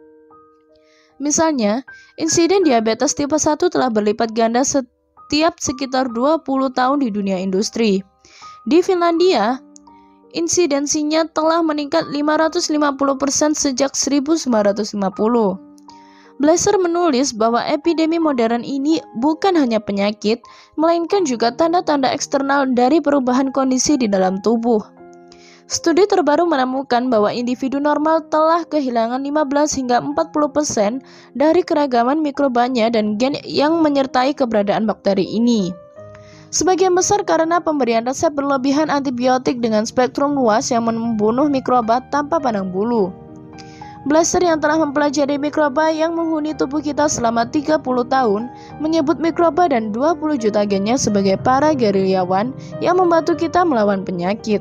Misalnya, insiden diabetes tipe 1 telah berlipat ganda setiap sekitar 20 tahun di dunia industri. Di Finlandia, insidensinya telah meningkat 550% sejak 1950. Blaser menulis bahwa epidemi modern ini bukan hanya penyakit, melainkan juga tanda-tanda eksternal dari perubahan kondisi di dalam tubuh. Studi terbaru menemukan bahwa individu normal telah kehilangan 15 hingga 40% dari keragaman mikrobanya dan gen yang menyertai keberadaan bakteri ini. Sebagian besar karena pemberian resep berlebihan antibiotik dengan spektrum luas yang membunuh mikroba tanpa pandang bulu. Blaser yang telah mempelajari mikroba yang menghuni tubuh kita selama 30 tahun menyebut mikroba dan 20 juta gennya sebagai para gerilyawan yang membantu kita melawan penyakit.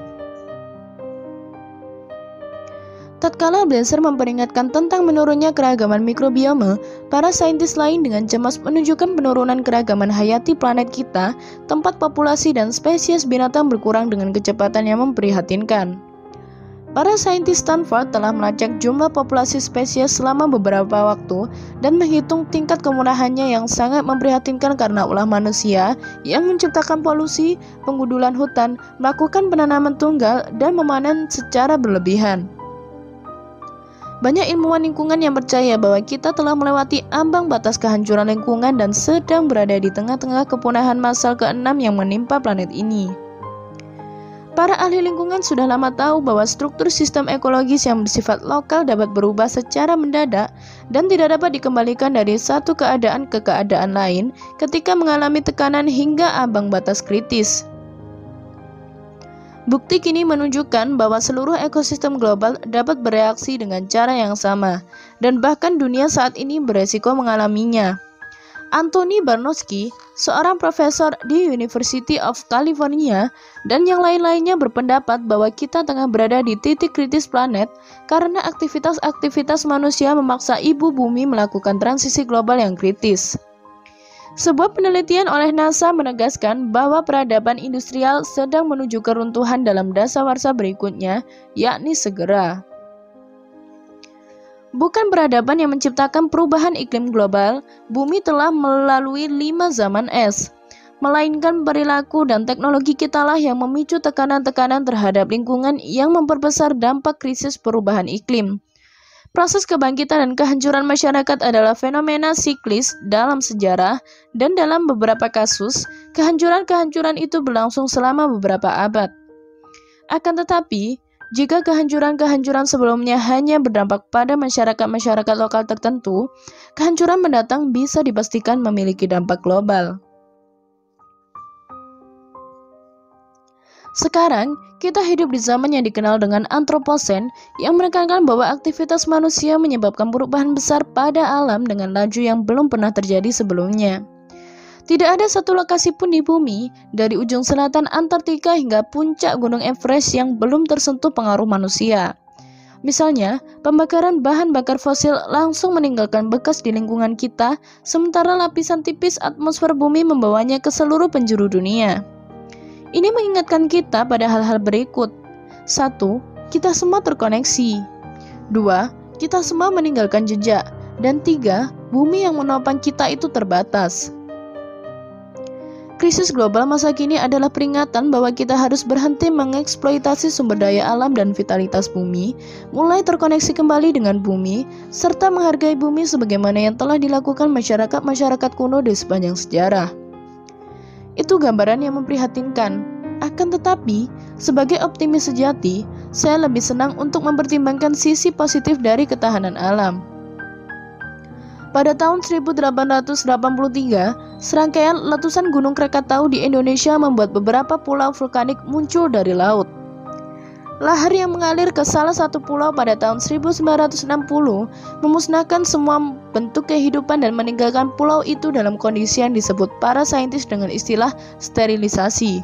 Tatkala Blaser memperingatkan tentang menurunnya keragaman mikrobiome, para saintis lain dengan cemas menunjukkan penurunan keragaman hayati planet kita, tempat populasi dan spesies binatang berkurang dengan kecepatan yang memprihatinkan. Para saintis Stanford telah melacak jumlah populasi spesies selama beberapa waktu dan menghitung tingkat kemudahannya yang sangat memprihatinkan karena ulah manusia yang menciptakan polusi, penggundulan hutan, melakukan penanaman tunggal, dan memanen secara berlebihan. Banyak ilmuwan lingkungan yang percaya bahwa kita telah melewati ambang batas kehancuran lingkungan dan sedang berada di tengah-tengah kepunahan massal ke-6 yang menimpa planet ini. Para ahli lingkungan sudah lama tahu bahwa struktur sistem ekologis yang bersifat lokal dapat berubah secara mendadak dan tidak dapat dikembalikan dari satu keadaan ke keadaan lain ketika mengalami tekanan hingga ambang batas kritis. Bukti kini menunjukkan bahwa seluruh ekosistem global dapat bereaksi dengan cara yang sama, dan bahkan dunia saat ini beresiko mengalaminya. Anthony Barnowski, seorang profesor di University of California, dan yang lain-lainnya berpendapat bahwa kita tengah berada di titik kritis planet karena aktivitas-aktivitas manusia memaksa ibu bumi melakukan transisi global yang kritis. Sebuah penelitian oleh NASA menegaskan bahwa peradaban industrial sedang menuju keruntuhan dalam dasawarsa berikutnya, yakni segera. Bukan peradaban yang menciptakan perubahan iklim global, bumi telah melalui 5 zaman es, melainkan perilaku dan teknologi kitalah yang memicu tekanan-tekanan terhadap lingkungan yang memperbesar dampak krisis perubahan iklim. Proses kebangkitan dan kehancuran masyarakat adalah fenomena siklis dalam sejarah, dan dalam beberapa kasus, kehancuran-kehancuran itu berlangsung selama beberapa abad. Akan tetapi, jika kehancuran-kehancuran sebelumnya hanya berdampak pada masyarakat-masyarakat lokal tertentu, kehancuran mendatang bisa dipastikan memiliki dampak global. Sekarang, kita hidup di zaman yang dikenal dengan Anthropocene yang menekankan bahwa aktivitas manusia menyebabkan perubahan besar pada alam dengan laju yang belum pernah terjadi sebelumnya. Tidak ada satu lokasi pun di bumi, dari ujung selatan Antartika hingga puncak Gunung Everest yang belum tersentuh pengaruh manusia. Misalnya, pembakaran bahan bakar fosil langsung meninggalkan bekas di lingkungan kita, sementara lapisan tipis atmosfer bumi membawanya ke seluruh penjuru dunia. Ini mengingatkan kita pada hal-hal berikut. 1. Kita semua terkoneksi. 2. Kita semua meninggalkan jejak. Dan 3. Bumi yang menopang kita itu terbatas. Krisis global masa kini adalah peringatan bahwa kita harus berhenti mengeksploitasi sumber daya alam dan vitalitas bumi, mulai terkoneksi kembali dengan bumi, serta menghargai bumi sebagaimana yang telah dilakukan masyarakat-masyarakat kuno di sepanjang sejarah. Itu gambaran yang memprihatinkan. Akan tetapi, sebagai optimis sejati, saya lebih senang untuk mempertimbangkan sisi positif dari ketahanan alam. Pada tahun 1883, serangkaian letusan Gunung Krakatau di Indonesia membuat beberapa pulau vulkanik muncul dari laut. Lahar yang mengalir ke salah satu pulau pada tahun 1960 memusnahkan semua bentuk kehidupan dan meninggalkan pulau itu dalam kondisi yang disebut para saintis dengan istilah sterilisasi.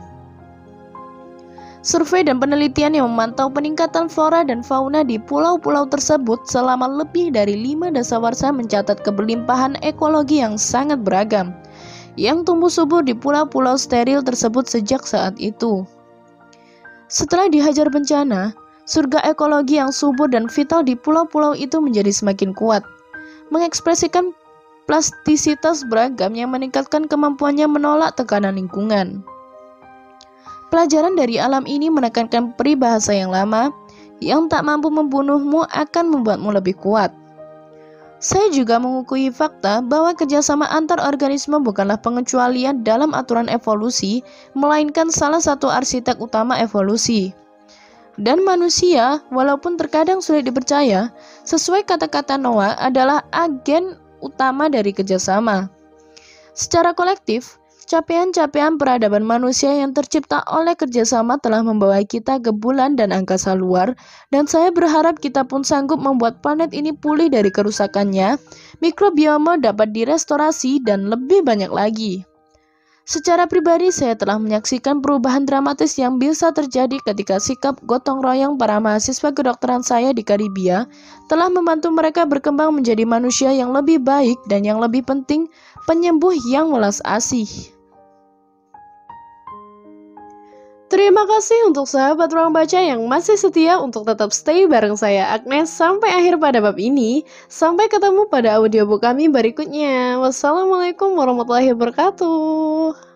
Survei dan penelitian yang memantau peningkatan flora dan fauna di pulau-pulau tersebut selama lebih dari 5 dasawarsa mencatat keberlimpahan ekologi yang sangat beragam, yang tumbuh subur di pulau-pulau steril tersebut sejak saat itu. Setelah dihajar bencana, surga ekologi yang subur dan vital di pulau-pulau itu menjadi semakin kuat, mengekspresikan plastisitas beragam yang meningkatkan kemampuannya menolak tekanan lingkungan. Pelajaran dari alam ini menekankan peribahasa yang lama, yang tak mampu membunuhmu akan membuatmu lebih kuat. Saya juga mengakui fakta bahwa kerjasama antar organisme bukanlah pengecualian dalam aturan evolusi, melainkan salah satu arsitek utama evolusi. Dan manusia, walaupun terkadang sulit dipercaya, sesuai kata-kata Noah adalah agen utama dari kerjasama. Secara kolektif, capaian-capaian peradaban manusia yang tercipta oleh kerjasama telah membawa kita ke bulan dan angkasa luar, dan saya berharap kita pun sanggup membuat planet ini pulih dari kerusakannya, mikrobiome dapat direstorasi, dan lebih banyak lagi. Secara pribadi, saya telah menyaksikan perubahan dramatis yang bisa terjadi ketika sikap gotong royong para mahasiswa kedokteran saya di Karibia telah membantu mereka berkembang menjadi manusia yang lebih baik dan yang lebih penting, penyembuh yang welas asih. Terima kasih untuk sahabat ruang baca yang masih setia untuk tetap stay bareng saya Agnes sampai akhir pada bab ini. Sampai ketemu pada audiobook kami berikutnya. Wassalamualaikum warahmatullahi wabarakatuh.